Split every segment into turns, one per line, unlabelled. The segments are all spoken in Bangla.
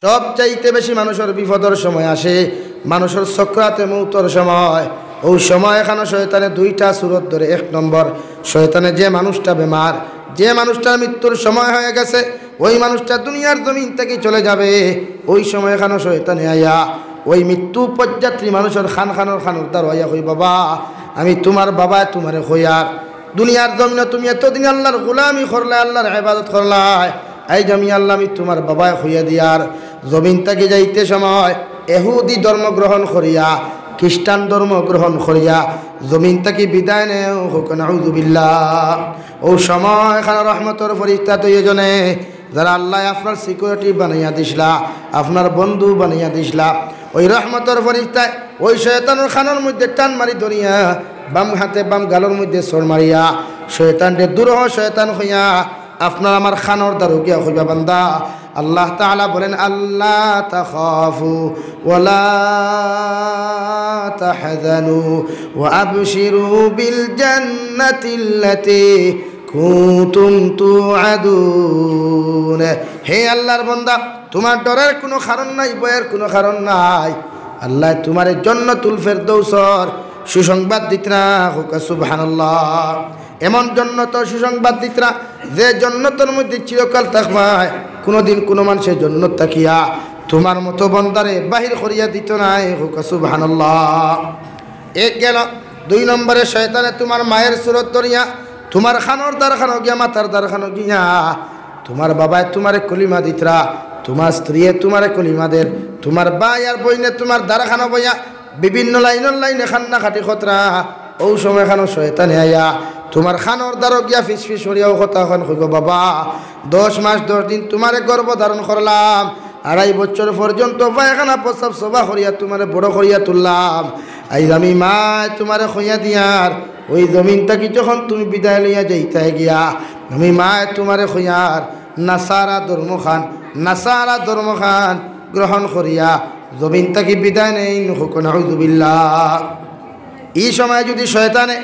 সবচাইতে বেশি মানুষের বিপদের সময় আসে মানুষের সকরাতে মৌতর সময়। ওই সময় এখানে শয়তানে দুইটা সুরত ধরে। এক নম্বর, শয়তানে যে মানুষটা বেমার, যে মানুষটার মৃত্যুর সময় হয়ে গেছে, ওই মানুষটা দুনিয়ার জমিন থেকে চলে যাবে। ওই সময় এখানে শয়তানে আয়া ওই মৃত্যু পর্যাত্রী মানুষের খানোর দ্বার হইয়া কই, বাবা আমি তোমার বাবা, তোমারে হইয়ার দুনিয়ার জমিনে তুমি এতদিন আল্লাহর গোলামি করলে, আল্লাহর ইবাদত করলাই, এই আমি আল্লাহ আমি তোমার বাবায় হইয়া দিয়ার জমিন থেকে যাইতে সময় এহুদি ধর্ম গ্রহণ করিয়া, খ্রিস্টান ধর্ম গ্রহণ করিয়া জমিন থেকে বিদায় নেও হোক নাউযুবিল্লাহ। ও সময় এখানে রহমতর ফরিস্তা তো এজনে যারা আল্লাহ আপনার সিকিউরিটি বানাইয়া দিসলা, আপনার বন্ধু বানাইয়া দিসলা, ওই রহমতর ফরিস্তায় ওই শয়তানের খানোর মধ্যে টান মারি ধরিয়া বাম হাতে বাম গালোর মধ্যে সর মারিয়া শয়তানকে দূরহ শয়তান হইয়া আপনার আমার খানোর দ্বারও গিয়া হইবা বান্দা। আল্লাহ তাআলা বলেন, আল্লাহ তাখাফু ওয়ালা তাহজানু ওয়া আবশিরু বিল জান্নাতিল্লাতী কুনতুম তুআদুন। হে আল্লাহর বান্দা, তোমার ডরের কোনো কারণ নাই, ভয়ের কোনো কারণ নাই। আল্লাহ তোমার জান্নাতুল ফেরদৌসর সুসংবাদ দিতরা হোক সুবহানাল্লাহ। এমন জন্নতর সুসংবাদ দিতরা যে জন্নতের মধ্যে চিরকাল থাকবায়, কোনোদিন কোনো মানুষের জন্নত তাকিয়া তোমার মতো বন্দারে বাহির করিয়া দিত নাই হোক সুবহানাল্লাহ। এক গেল। দুই নম্বরে শয়তানে তোমার মায়ের সুরত ধরিয়া তোমার খানোর দ্বার খানো গিয়া, মাতার দ্বার খানো গিয়া তোমার বাবায় তোমারে কলিমা দিতরা, তোমার স্ত্রীয়ে তোমারে কলিমা দের, তোমার ভাই আর বইনে তোমার দ্বার খানো বইয়া বিভিন্ন লাইনে খান্না খাটি খতরা। ও সময় খানো শয়তানে আয়া তোমার খানোর দ্বারও গিয়া ফিস ফিস হরিয়াও কথা এখন কইব, বাবা 10 মাস 10 দিন তোমারে গর্ভ ধারণ করলাম, 2.5 বছর পর্যন্ত পায়খানা প্রস্রাব সবা করিয়া তোমারে বড় করিয়া তুললাম, আজ আমি মা তোমারে খইয়া দিয়ার ওই জমিন থাকি যখন তুমি বিদায় লইয়া যাইতে গিয়া আমি মা তোমারে খইয়ার নাসারা ধর্ম খান গ্রহণ করিয়া জমিন থাকি বিদায় নেই হোক নাউযুবিল্লাহ। এই সময় যদি শয়তানে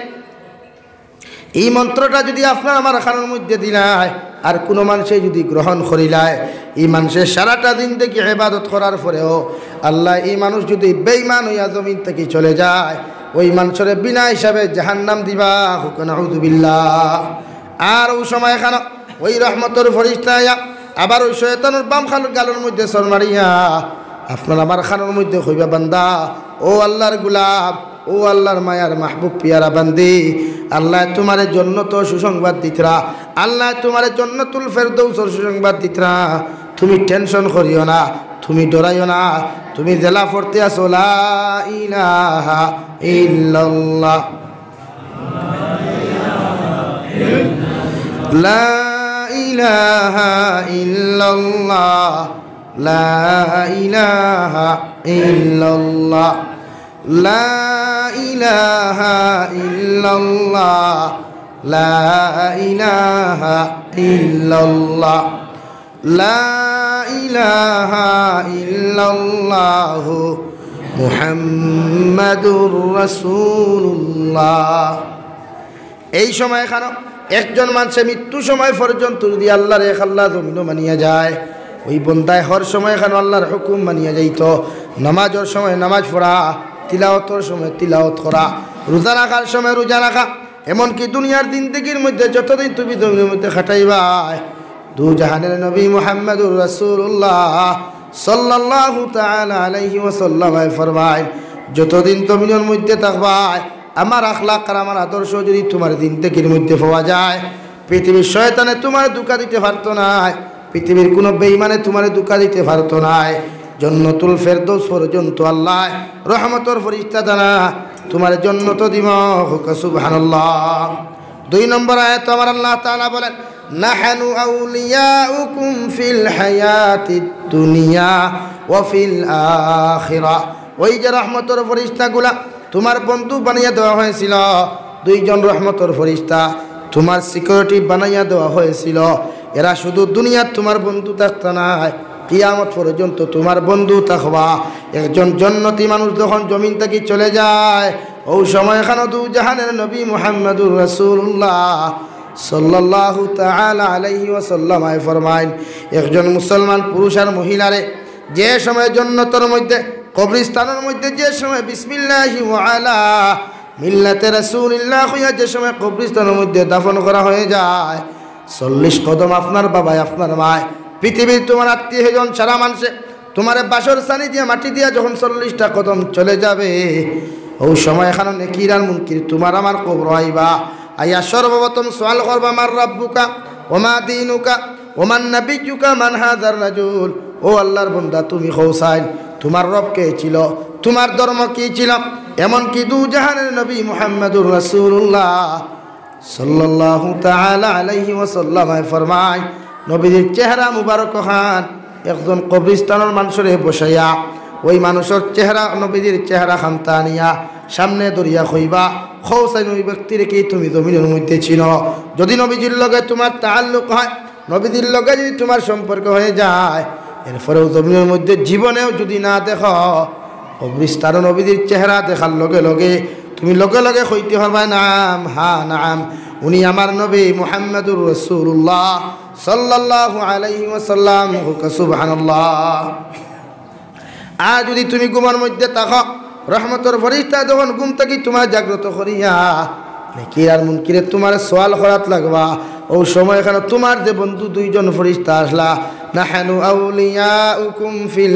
এই মন্ত্রটা যদি আপনার আমার খানোর মধ্যে দিলায় আর কোনো মানুষে যদি গ্রহণ করিলায়, এই মানুষের সারাটা দিন থেকে ইবাদত করার পরেও আল্লাহ এই মানুষ যদি বেঈমান হইয়া জমিন থেকে চলে যায়, ওই মানুষের বিনা হিসাবে জাহান্নাম দিবা হোক নাউযুবিল্লাহ। আর ওই সময় এখানে ওই রহমতের ফরিস্তা আবার ওই শয়তানের বাম খানোর গালোর মধ্যে সর মারিয়া আপনার আমার খানোর মধ্যে কইবা, বান্দা ও আল্লাহর গোলাম, ও আল্লাহর মায়ার মাহবুব পিয়ারা বান্দি, আল্লাহ তোমার জন্য তো সুসংবাদ দিতরা, আল্লাহ তোমার জান্নাতুল ফেরদৌসের সুসংবাদ দিতরা। তুমি টেনশন করিও না, তুমি ডরাইও না, তুমি জেলা পড়তে আসো লা ইলাহা ইল্লাল্লাহ, লা ইলাহা ইল্লাল্লাহ, লা ইলাহা ইল্লাল্লাহ, লা ইলাহা ইল্লাল্লাহ, লা ইলাহা ইল্লাল্লাহ, লা ইলাহা ইল্লাল্লাহ মুহাম্মাদুর রাসূলুল্লাহ। এই সময় এখানে একজন মানুষের মৃত্যু সময় পর্যন্ত যদি আল্লাহর এক আল্লাহ জমিনও মানিয়া যায়, ওই বন্দায় হর সময় এখানে আল্লাহর হুকুম মানিয়া যাইত। নামাজের সময় নামাজ পড়া, তিলাওয়াতের সময় তিলাওয়াত করা, রোজা রাখার সময় রোজা রাখা, এমনকি দুনিয়ার জিন্দেগির মধ্যে যতদিন তুমি জমিনের মধ্যে খাটাইবা, দু জাহানের নবী মুহাম্মদুর রাসূলুল্লাহ সাল্লাল্লাহু তাআলা আলাইহি ওয়াসাল্লাম ফরমায়, যতদিন জমিনের মধ্যে থাকবা আমার আখলাক আর আমার আদর্শ যদি তোমার জিন্দেগির মধ্যে পাওয়া যায়, পৃথিবীর শয়তানে তোমার ধোঁকা দিতে পারতো না, পৃথিবীর কোনো বেঈমানে তোমার ধোঁকা দিতে পারতো না। জান্নাতুল ফেরদৌস পর্যন্ত আল্লাহ রহমতের ফেরেশতা দ্বারা তোমার জান্নাত দিব হোক সুবহানাল্লাহ। 2 নম্বর আয়াত আমার আল্লাহ তাআলা বলেন, নাহানু আউলিয়াউকুম ফিল হায়াতিদ দুনিয়া ওয়া ফিল আখিরাহ। ওই যে রহমতের ফেরেশতাগুলা তোমার বন্ধু বানিয়ে দেওয়া হয়েছিল, 2 জন রহমতের ফেরেশতা তোমার সিকিউরিটি বানাইয়া দেওয়া হয়েছিল, এরা শুধু দুনিয়ার তোমার বন্ধু থাকতো না, কিয়ামত পর্যন্ত তোমার বন্ধু থাকবা। একজন জান্নাতি মানুষ যখন জমিন থেকে চলে যায়, ওই সময় এখানে দু জাহানের নবী মুহাম্মদুর রাসূলুল্লাহ সাল্লাল্লাহু তাআলা আলাইহি ওয়াসাল্লাম ফরমাইন, একজন মুসলমান পুরুষ আর মহিলারে যে সময় জান্নাতের মধ্যে কবরস্থানের মধ্যে যে সময় বিসমিল্লাহি ওয়া আলা মিল্লাতে রাসূলিল্লাহ হইয়া যে সময় কবরস্থানের মধ্যে দাফন করা হয়ে যায় 40 কদম আপনার বাবাই আপনার মায় পৃথিবীর তোমার আত্মীয় স্বজন সারা মানুষে তোমার বাসর সানি দিয়া মাটি দিয়া যখন 40টা কদম চলে যাবে ওই সময় এখানে নেকির আর মুনকির তোমার আমার কবর আইবা আইয়া সর্বপ্রথম সওয়াল করবা মার রাব্বুকা ওমা দীনুকা ওমান নাবিয়্যুকা মান হাযার রাজুল। ও আল্লাহর বান্দা তুমি খোসাইন তোমার রব কে ছিল, তোমার ধর্ম কি ছিল? এমন কি দু জাহানের নবী মুহাম্মদুর রাসূলুল্লাহ সাল্লাল্লাহু তাআলা আলাইহি ওয়াসাল্লাম ফরমায় নবীর চেহারা মুবারক খান একজন কবরস্থানের মানুষের বসাইয়া ওই মানুষের চেহারা নবীর চেহারা খানতানিয়া সামনে দরিয়া কইবা খোসাইন ওই ব্যক্তির কি তুমি জমিনের মধ্যে ছিল? যদি নবীজির লগে তোমার তাআল্লুক হয়, নবীজির লগে যদি তোমার সম্পর্ক হয়ে যায়, এরপরেও জমিনের মধ্যে জীবনেও যদি না দেখো কবরস্থান নবীজির চেহারা দেখার লগে লগে তুমি লগে লগে কইতে পারবা নাম হা নাম উনি আমার নবী মুহাম্মদুর রাসূলুল্লাহ সাল্লাল্লাহু আলাইহি ওয়াসাল্লাম। সুবহানাল্লাহ। আর যদি তুমি ঘুমের মধ্যে থাকো রহমতের ফেরেশতা যখন ঘুম থেকে তোমার জাগ্রত করিয়া নেকির আর মুনকিরের তোমার সওয়াল করাত লাগবা ও সময় এখানে তোমার যে বন্ধু দুইজন ফেরেশতা আসলা নাহানু আউলিয়াউকুম ফিল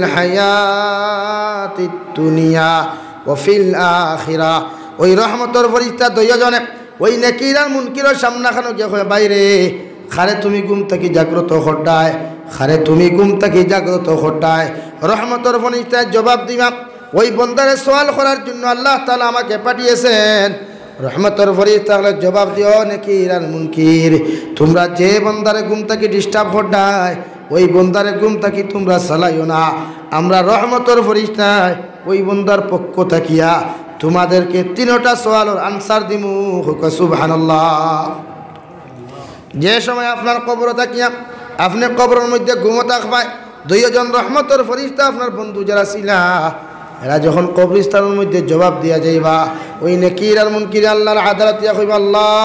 হায়াতিদ দুনিয়া ওয়া ফিল আখিরা। ওই রহমতের ফেরেশতা দুইজনে ওই নেকির আর মুনকিরের সামনে খানো গিয়ে কয় বাইরে খারে তুমি ঘুম থেকে জাগ্রত হটায়, খারে তুমি ঘুম থেকে জাগ্রত হটায়। রহমতের ফেরেশতা জবাব দিবা ওই বন্দারে সওয়াল করার জন্য আল্লাহ তাআলা আমাকে পাঠিয়েছেন। রহমতের ফেরেশতা জবাব দিও নেকির আর মুনকির তোমরা যে বন্দারে ঘুম থেকে ডিস্টার্ব হটায় ওই বন্দারে ঘুম থেকে তোমরা চালাইও না। আমরা রহমতের ফেরেশতা ওই বন্দার পক্ষ থাকিয়া তোমাদেরকে 3টা সওয়ালের আনসার দিমু। সুবহানাল্লাহ। যে সময় আপনার কবর থাকিয়া আপনি কবরের মধ্যে ঘুমো থাকবায় দুইজন রহমতের ফেরেশতা আপনার বন্ধু যারা ছিলা এরা যখন কবরস্থানের মধ্যে জবাব দিয়া যাইবা ওই নেকির আর মুনকির আল্লাহর আদালত দিয়া কইবা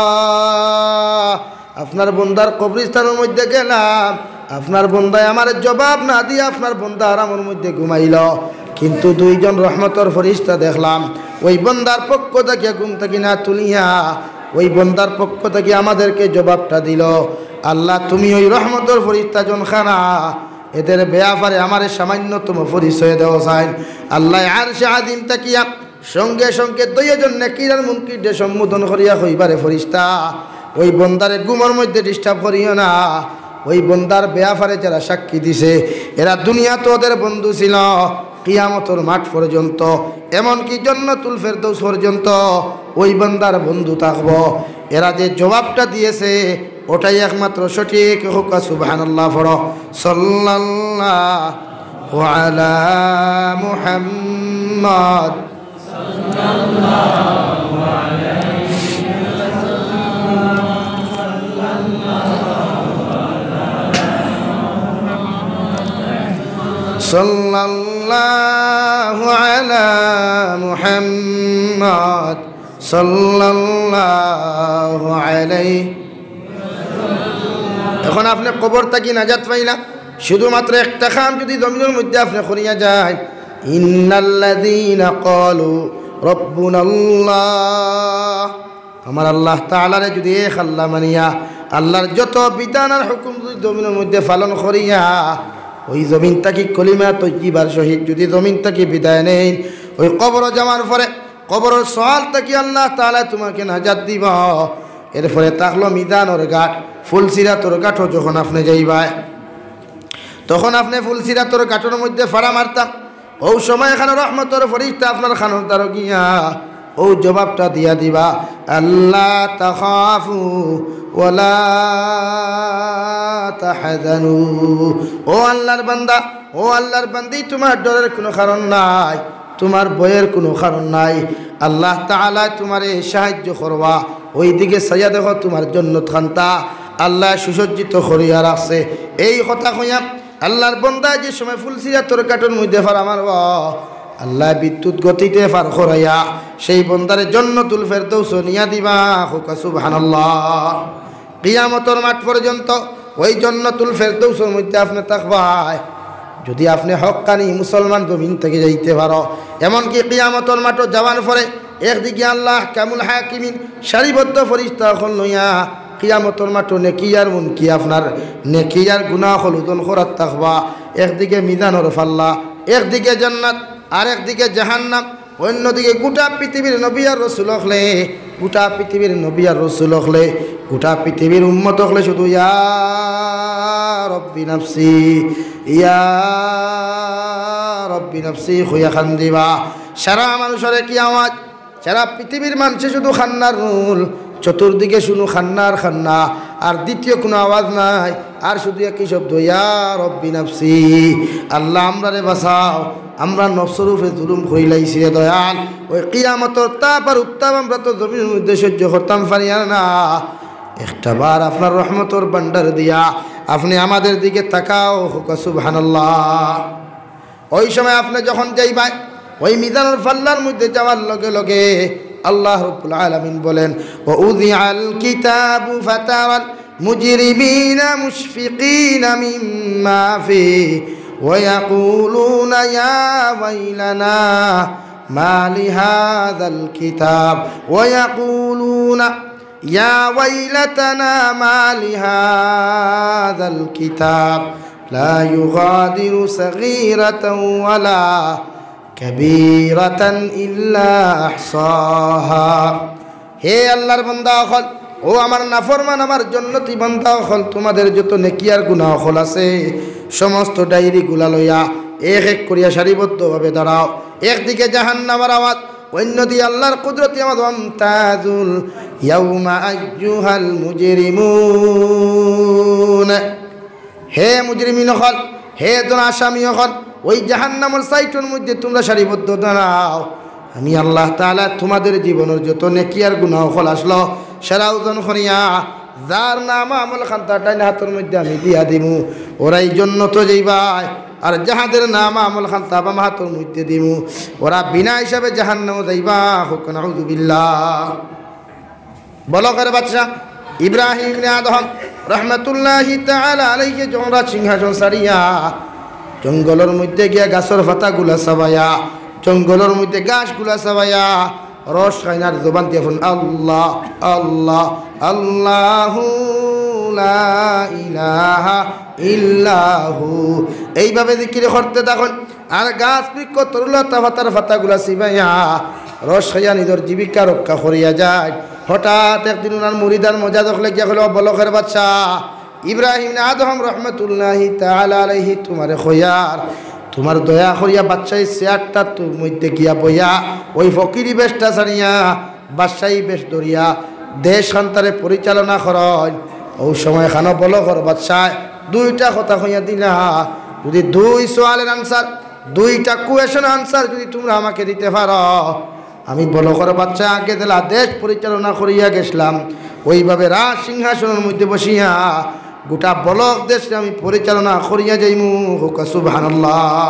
আল্লাহ আপনার বন্দার কবরস্থানের মধ্যে গেলাম, আপনার বন্দায় আমার জবাব না দিয়ে আপনার বন্দা আরামের মধ্যে ঘুমাইল, কিন্তু দুইজন রহমতের ফেরেশতা দেখলাম ওই বন্দার পক্ষ থেকে ঘুম থেকে না তুলিয়া ওই বন্দার পক্ষ থেকে আমাদেরকে জবাবটা দিল। আল্লাহ তুমি ওই রহমতের ফেরেশতা জনখানা এদের ব্যাপারে আমার সামান্যতম পরিচয় দেওয়া চাই। আল্লাহ আরশে আযীম তাকিয়া সঙ্গে সঙ্গে দুইজন নেকির আর মুনকিরকে সম্বোধন করিয়া কইবারে ফেরেশতা ওই বন্দারে ঘুমের মধ্যে ডিস্টার্ব করিও না। ওই বন্দার ব্যাপারে যারা সাক্ষী দিছে এরা দুনিয়াতে ওদের বন্ধু ছিল, কিয়ামতের মাঠ পর্যন্ত এমনকি জান্নাতুল ফেরদৌস পর্যন্ত ওই বন্দার বন্ধু থাকবো। এরা যে জবাবটা দিয়েছে ওটাই একমাত্র সঠিক। হোক সুবহানাল্লাহ। পড়ো সাল্লাল্লাহু আলা মুহাম্মদ সাল্লাল্লাহু আলাইহি ওয়াসাল্লাম সাল্লাল্লাহু আলা মুহাম্মদ সাল্লাল্লাহু আলাইহি। এখন আপনি কবর থাকি নাজাত পাইলা শুধুমাত্র একটা কাম যদি জমিনের মধ্যে আপনি করিয়া যায় ইন্নাল্লাযীনা ক্বালু রাব্বুনাল্লাহ আমার আল্লাহ তাআলারে যদি এক আল্লাহ মানিয়া আল্লাহর যত বিধান আর হুকুম যদি জমিনের মধ্যে পালন করিয়া ওই জমিন থাকি কলিমা তয়্যিবার সহিত যদি জমিন থাকি বিদায় নেই ওই কবর যাওয়ার পরে কবরের সওয়াল থাকি আল্লাহ তাআলা তোমাকে নাজাত দিব। এরপরে তাকলো মিজানোর ঘাট ফুলসিরাতর ঘাটও যখন আপনি যাইবাই তখন আপনি ফুলসিরাতর ঘাটের মধ্যে ফাড়া মারতাম ও সময় এখানে রহমতের ফেরেশতা আপনার খানোর দ্বার গিয়া ও জবাবটা দিয়া দিবা আল্লাহ তাখাফু ওয়ালা তাহজানু। ও আল্লাহর বান্দা ও আল্লাহর বান্দি তোমার ডরের কোনো কারণ নাই, তোমার ভয়ের কোনো কারণ নাই। আল্লাহ তাআলা তোমারে সাহায্য করবা। ওই দিকে সাইয়া দেখো তোমার জন্য খান্তা আল্লাহ সুসজ্জিত করিয়া রাখছে। এই কথা কইয়া আল্লাহর বান্দা যে সময় ফুলসিরাতর ঘাটের মধ্যে ফাড়া মারব আল্লাহ বিদ্যুৎ গতিতে পার করাইয়া সেই বন্দারে জান্নাতুল ফেরদৌস নিয়া দিবা। সুবহানাল্লাহ। কিয়ামতের মাঠ পর্যন্ত ওই জান্নাতুল ফেরদৌসের মধ্যে আপনি থাকবাই। যদি আপনি হক্কানি মুসলমান জমিন থেকে যাইতে পারো, এমনকি কিয়ামতের মাঠে যাওয়ার পরে একদিকে আল্লাহ কামুল হাকিমিন সারিবদ্ধ ফেরেশতা হল লইয়া কিয়ামতের মাঠে নেকি আর মুনকি আপনার নেকি আর গুনাহ হল ওজন করাত থাকবা। একদিকে মিজানুর ফাল্লা, একদিকে জান্নাত আর একদিকে জাহান্নাম, অন্যদিকে গোটা পৃথিবীর নবী আর রাসূল হলে, গোটা পৃথিবীর নবী আর রাসূল হলে, গোটা পৃথিবীর উম্মত হলে শুধু ইয়া রব্বি নাফসি ইয়া রব্বি নাফসি হইয়া খান দিবা। সারা মানুষের কি আওয়াজ, সারা পৃথিবীর মানুষে শুধু খান্নার রুল, চতুর্দিকে শুনো খান্নার খান্না, আর দ্বিতীয় কোনো আওয়াজ নাই, আর শুধু একই শব্দ ইয়া রব্বি নাফসি। আল্লাহ আমরা রে বাঁচাও, আমরা নফসরূপে জুলুম হইলাইছি রে দয়াল। ওই কিয়ামতের তাপ আর উত্তাপ আমরা তো জমিনের মধ্যে সহ্য করতাম পারি না। একটা বার আপনার রহমতের ভান্ডার দিয়া আপনি আমাদের দিকে তাকাও, হুকা সুবহানাল্লাহ। ওই সময় আপনি যখন যাইবাই ওই মিজানুল ফাল্লার মধ্যে যাওয়ার লগে লগে আল্লাহ রাব্বুল আলামিন বলেন, ওয়া উযিআল কিতাবু ফাতারাল মুজরিমিনা মুশফিকিনা মিম্মা ফিহি ওয়া ইয়াকুলুনা ইয়া ওয়াইলানা মা লিহাযাল কিতাব ওয়া ইয়াকুলুনা ইয়া ওয়াইলাতানা মা লিহাযাল কিতাব লা ইউগাদিরু সাগীরাতান ওয়ালা কাবীরাতান ইল্লা আহসাহা। হে আল্লাহর বান্দা হল, ও আমার নাফরমান আমার জন্নতি বান্দা হল, তোমাদের যত নেকি আর গুনাহ হল আছে সমস্ত ডায়েরিগুলা লইয়া এক এক করিয়া সারিবদ্ধভাবে দাঁড়াও। একদিকে জাহান্নামের আওয়াজ, অন্যদিকে আল্লাহর কুদরতি আওয়াজ, আমতাজুল ইয়াউমা আইয়ুহাল মুজরিমুন। হে মুজরিমিন হল, হে তোর আসামি হল, ওই জাহান্নামের সাইটের মধ্যে তোমরা সারিবদ্ধ দাঁড়াও। আমি আল্লাহ তাআলা তোমাদের জীবনের যত নেকি আর গুনাহ হল আসলো সেরা ওজন করিয়া যার নাম আমল খান্তাটাই হাতের মধ্যে আমি দিয়া দিমু, ওরাই জন্নত যাইবাই। আর যাহাদের নাম আমল খান্তা বাম হাতের মধ্যে দিমু, ওরা বিনা হিসাবে জাহান্নামে যাইবা। হুক নাউযু বিল্লাহ। বলকের বাদশা ইব্রাহিম ইবনে আদম রহমাতুল্লাহি তাআলা আলাইহি জোড়া সিংহাসন সারিয়া জঙ্গলের মধ্যে গিয়া গাছের পাতাগুলা সাবাইয়া, জঙ্গলের মধ্যে গাছগুলা সাবাইয়া রস খাইনার জবান দিয়ে আল্লাহ আল্লাহ আল্লাহু লা ইলাহা ইল্লাহু এইভাবে জিকির করতে থাকুন। আর গাছ বৃক্ষ তরুলতা পাতার পাতাগুলা সিবাইয়া রস খাইয়া নিজের জীবিকা রক্ষা করিয়া যায়। হঠাৎ একদিন ওনার মুরিদার মজা দেখলে গিয়া হলো, বলকের বাদশা ইব্রাহিম আদম রহমতুল্লাহি তাআলা আলাইহি তোমারে খয়ার, তোমার দয়া করিয়া বাদশাহী চেয়ারটা তোর মধ্যে গিয়া বইয়া ওই ফকিরি বেশটা ছাড়িয়া বাদশাহী বেশ ধরিয়া দেশ সন্তারে পরিচালনা করেন। ওই সময় খানো বলকের বাদশাহ দুইটা কথা কইয়া দিলা, যদি দুই সোয়ালের আনসার, দুইটা কোয়েশন আনসার যদি তোমরা আমাকে দিতে পারো, আমি বলকের বাদশা আগে দিলা দেশ পরিচালনা করিয়া গেছিলাম, ওইভাবে রাজ সিংহাসনের মধ্যে বসিয়া গোটা বলক দেশে আমি পরিচালনা করিয়া যাইমু। হুক সুবহানাল্লাহ।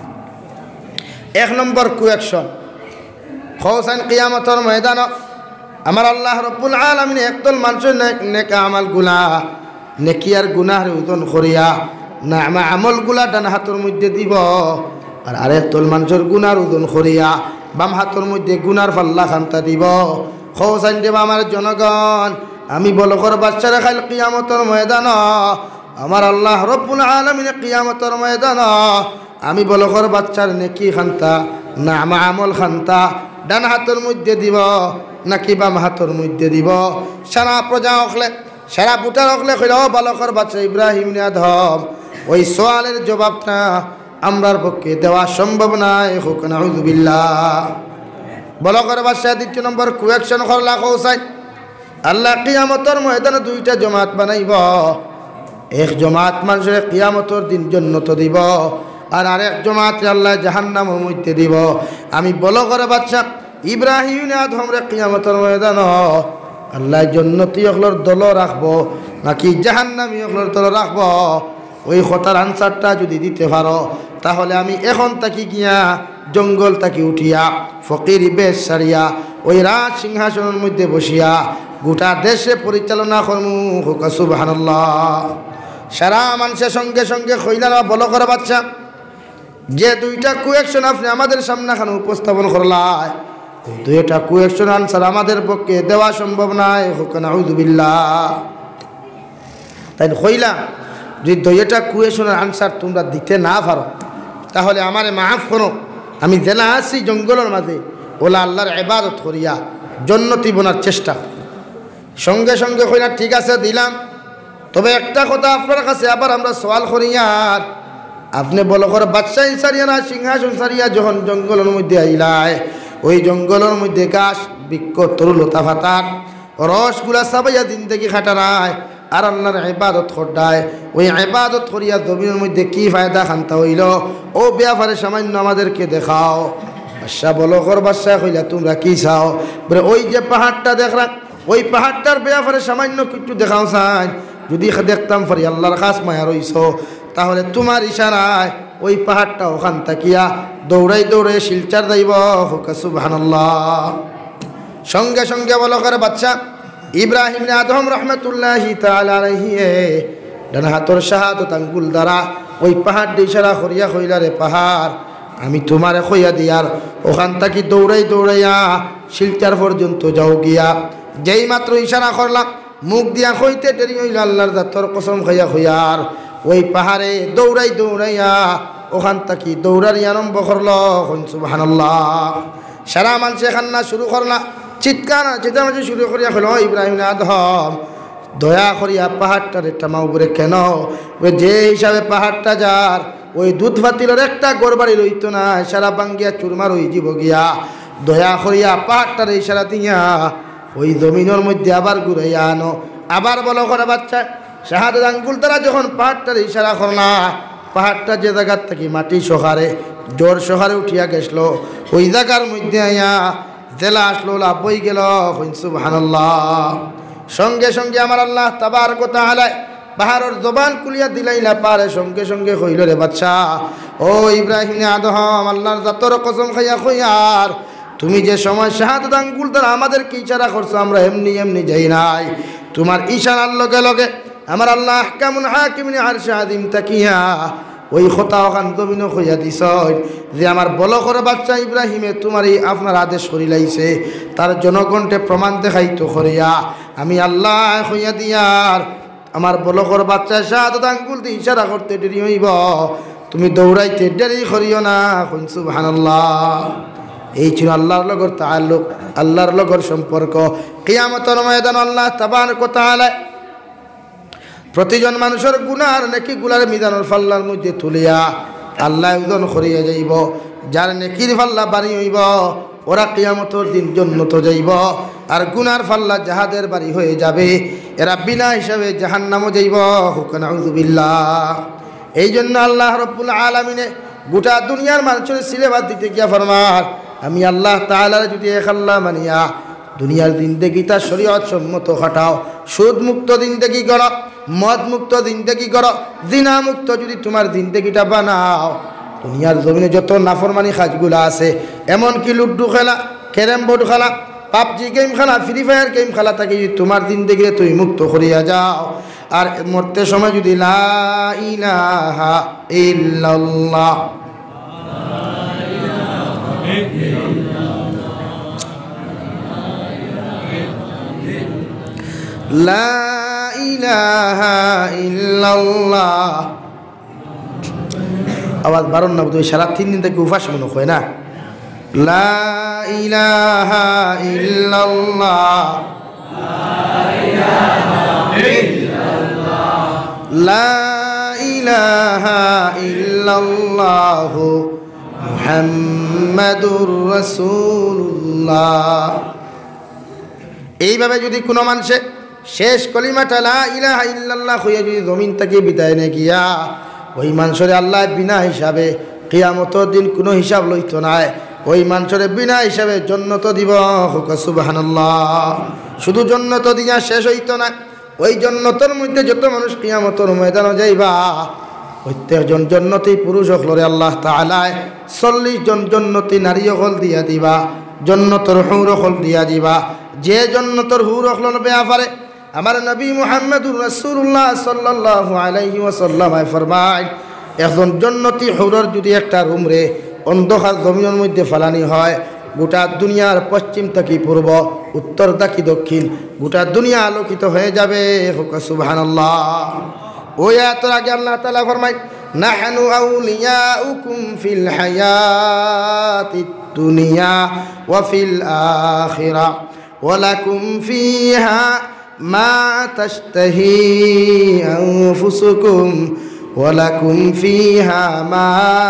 এক নম্বর কোয়েকশন খৌসান কিয়ামতের ময়দান আমার আল্লাহ রাব্বুল আলামিন একদল মানুষের নেক আমালগুলা নেকি আর গুনাহের ওজন করিয়া না আমার আমলগুলা ডান হাতের মধ্যে দিব, আর আরেক দল মানুষের গুনার ওজন করিয়া বাম হাতের মধ্যে গুনার পাল্লা খান্তা দিব। খৌসান দেব আমার জনগণ, আমি বলকের বাদশারে খাইল কিয়ামতের ময়দান, আমার আল্লাহ রাব্বুল আলামিন কিয়ামতের ময়দান আমি বলকের বাদশার নেকি খান্তা না আমার আমল খান্তা ডান হাতের মধ্যে দিব নাকি বাম হাতের মধ্যে দিব। সারা প্রজা হকলে সারা বুটার হকলে কইল, বলকের বাদশা ইব্রাহিম আদম ওই সোয়ালের জবাবটা আমরার পক্ষে দেওয়া সম্ভব নাই। হুক নাউযু বিল্লাহ। বলকের বাদশা দ্বিতীয় নম্বর কোয়েকশন করলা কৌসাই, আল্লাহ কিয়ামতের ময়দানে দুইটা জমাত বানাইব, এক জমাত মানুষের কিয়ামতের দিন জান্নাত দিব, আর আরেক জমাত আল্লাহ জাহান্নামের মধ্যে দিব। আমি বলকের বাদশা ইব্রাহিম আদম রে কিয়ামতের ময়দান আল্লাহ জান্নাতি হকলর দল রাখবো নাকি জাহান্নামী হকলর দল রাখবো, ওই কথার আনসারটা যদি দিতে পারো তাহলে আমি এখন তাকি গিয়া জঙ্গল তাকি উঠিয়া ফকির বেশ সারিয়া ওই রাজ সিংহাসনের মধ্যে বসিয়া গোটা দেশে পরিচালনা করমু। হুক সুবহানাল্লাহ। সারা মানুষের সঙ্গে সঙ্গে কইলা, বলকের বাদশা যে দুইটা কুয়েকশন আপনি আমাদের সামনে এখানে উপস্থাপন করলাই, দুইটা কুয়েকশন আনসার আমাদের পক্ষে দেওয়া সম্ভব নয়। হোক নাউযুবিল্লাহ। তাই কইলাম যদি দুইটা কুয়েকশনের আনসার তোমরা দিতে না পারো তাহলে আমারে মাফ করো। আমি জেলা আছি জঙ্গলের মাঝে, ওলা আল্লাহর ইবাদত করিয়া জন্নতি বোনার চেষ্টা। সঙ্গে সঙ্গে কইলা ঠিক আছে দিলাম, তবে একটা কথা আপনার কাছে আবার আমরা সওয়াল করি। আর আপনি বলো করে বাদশাহ সারিয়া না সিংহাসন সারিয়া যখন জঙ্গলের মধ্যে আইলায়, ওই জঙ্গলের মধ্যে গাছ বৃক্ষ তরুলতা ফাতার রসগুলা সাবাইয়া জিন্দেগি খাটারায় আর আল্লাহর ইবাদত করডায়। ওই ইবাদত করিয়া জমিনের মধ্যে কি ফায়দা খান্তা হইল, ও ব্যাপারে সামান্য আমাদেরকে দেখাও। বাদশাহ বলো কর বাদশাহ কইলা তোমরা কি চাও? বলে ওই যে পাহাড়টা দেখরা, ওই পাহাড়টার ব্যাপারে সামান্য কিছু দেখাও চাই। যদি দেখতাম পারি আল্লাহর খাস মায়া রইছ, তাহলে তোমার ইশারায় ওই পাহাড়টা ওখান তাকিয়া দৌড়াই দৌড়ে শিলচার যাইব। সুবহানাল্লাহ। সঙ্গে সঙ্গে বলো করে বাচ্চা ইব্রাহিম আদম রহমতুল্লাহি তাআলা আলাইহি ডান হাতর শাহাদত আঙ্গুল দ্বারা ওই পাহাড় ইশারা করিয়া কইলা রে পাহাড়, আমি তোমারে কইয়া দিয়ার ওখান থাকি দৌড়াই দৌড়াইয়া শিলচার পর্যন্ত যাও গিয়া। যেই মাত্র ইশারা করলাম মুখ দিয়া কইতে দেরি হইল আল্লাহর জাতর কসম খাইয়া হইয়ার ওই পাহাড়ে দৌড়াই দৌড়াইয়া ওখান থাকি দৌড়ানি আরম্ভ করল। সুবহানাল্লাহ। সারা মানুষে কান্না শুরু করলা, চিৎকার চেঁচামেচি শুরু করিয়া হইল ইব্রাহিম আদম দয়া করিয়া পাহাড়টার একটা মাউবরে কেন? যে হিসাবে পাহাড়টা যার ওই দুধ ভাতিলের একটা গড়বাড়ি রইত না, সারা বাঙ্গিয়া চুরমার হয়ে যাব গিয়া। দয়া করিয়া পাহাড়টার ইশারা দিয়া ওই জমিনের মধ্যে আবার ঘুরাইয়া আনো। আবার বলো করে বাচ্চা শাহাদত আঙ্গুল দ্বারা যখন পাহাড়টার ইশারা করলা, পাহাড়টা যে জায়গার থেকে মাটি সহারে জোর সহারে উঠিয়া গেছিল, ওই জায়গার মধ্যে আইয়া জেলা আসলো লাভ বই গেল। সুবহানাল্লাহ। সঙ্গে সঙ্গে আমার আল্লাহ তাবারক ওয়া তাআলা পাহাড়ের জবান কুলিয়া দিলাইলা পারে। সঙ্গে সঙ্গে কইল রে বাচ্চা ও ইব্রাহিম আদম আল্লাহর জাতর কসম খাইয়া কইয়ার তুমি যে সময় শাহাদত আঙ্গুল দ্বারা আমাদেরকে ইশারা করছো আমরা এমনি এমনি যাই নাই। তোমার ইশারার লগে লগে আমার আল্লাহ আহকামুল হাকিমিন আরশে আযীম তাকিয়া ওই কথা ওখান জমিনও কইয়া দিছ যে আমার বলো করে বাচ্চা ইব্রাহিমে তোমার এই আপনার আদেশ করিলাইছে, তার জনগণকে প্রমাণ দেখাইতো করিয়া আমি আল্লাহ কইয়া দিয়ার আমার বলো করে বাচ্চা শাহাদত আঙ্গুল দিয়ে ইশারা করতে দেরি হইব, তুমি দৌড়াইতে দেরি করিও না। সুবহানাল্লাহ। এই ছিল আল্লাহর লগর তাআল্লুক, আল্লাহর লগর সম্পর্ক। কিয়ামতের ময়দান আল্লাহ তাবারক ওয়া তাআলা প্রতিজন মানুষের গুনার নেকি গুলার মিজানের ফাল্লার মধ্যে তুলিয়া আল্লাহ ওজন করিয়া যাইব। যার নেকির ফাল্লা বাড়ি হইব ওরা কিয়ামতের দিন জান্নাতে যাইব, আর গুনার ফাল্লা জাহাদের বাড়ি হয়ে যাবে, এরা বিনা হিসাবে জাহান্নামে যাইব। নাউযুবিল্লাহ। এই জন্য আল্লাহ রাব্বুল আলামিনে গোটা দুনিয়ার মানুষের সিলেবাস দিতে গিয়া ফরমার আমি আল্লাহ তাআলার যদি এক আল্লাহ মানিয়া দুনিয়ার জিন্দেগিটা শরীয়ত সম্মত খাটাও, সুদ মুক্ত জিন্দেগি করো, মদ মুক্ত জিন্দেগি করো, জিনা মুক্ত যদি তোমার জিন্দেগিটা বানাও, দুনিয়ার জমিনে যত নাফরমানি কাজগুলো আছে এমনকি লুড্ডু খেলা, ক্যারেম বোর্ড খেলা, পাবজি গেম খেলা, ফ্রি ফায়ার গেম খেলা থাকে তোমার জিন্দেগিতে তুমি মুক্ত করিয়া যাও। আর মরতে সময় যদি লা ইলাহা ইল্লাল্লাহ লা ইলাহা ইল্লাল্লাহ আওয়াজ বারণ না, তুমি সারা 3 দিন থেকে উপাস মনে হয় না। লা ইলাহা ইল্লাল্লাহ লা ইলাহা ইল্লাল্লাহ মুহাম্মাদুর রাসূলুল্লাহ। এইভাবে যদি কোনো মানুষে শেষ কলিমাটা লা ইলাহা ইল্লাল্লাহ হইয়া যদি জমিন থেকে বিদায় নে গিয়া ওই মানুষের আল্লাহ বিনা হিসাবে কিয়ামতের দিন কোনো হিসাব লইতো নাই, ওই মানুষের বিনা হিসাবে জান্নাত দিব। সুবহানাল্লাহ। শুধু জান্নাত দিয়া শেষ হইতো না, ওই জান্নাতের মধ্যে যত মানুষ কিয়ামতের ময়দানে যাইবা প্রত্যেকজন জান্নাতি পুরুষ হলরে আল্লাহ তাআলা 40 জন জান্নাতি নারী হল দিয়া দিবা, জান্নাতের হুর হল দিয়া দিবা। যে জান্নাতের হুর হল ব্যাপারে আমার নবী মুহাম্মদুর রাসূলুল্লাহ সাল্লাল্লাহু আলাইহি ওয়াসাল্লাম ফরমায় একজন জন্নতি হুরর যদি একটা রুম রে অন্ধকার জমিনের মধ্যে ফালানি হয়, গোটা দুনিয়ার পশ্চিম থেকে পূর্ব, উত্তর থেকে দক্ষিণ গোটা দুনিয়া আলোকিত হয়ে যাবে। সুবহানাল্লাহ। ওই আয়াতের আগে আল্লাহ তাআলা ফরমায়, নাহনু আউলিয়াউকুম ফিল হায়াতিদ দুনিয়া ওয়া ফিল আখিরাহ ওয়া লাকুম ফিহা মা তাশতাহি আনফুসুকুম ওয়া লাকুম ফিহা মা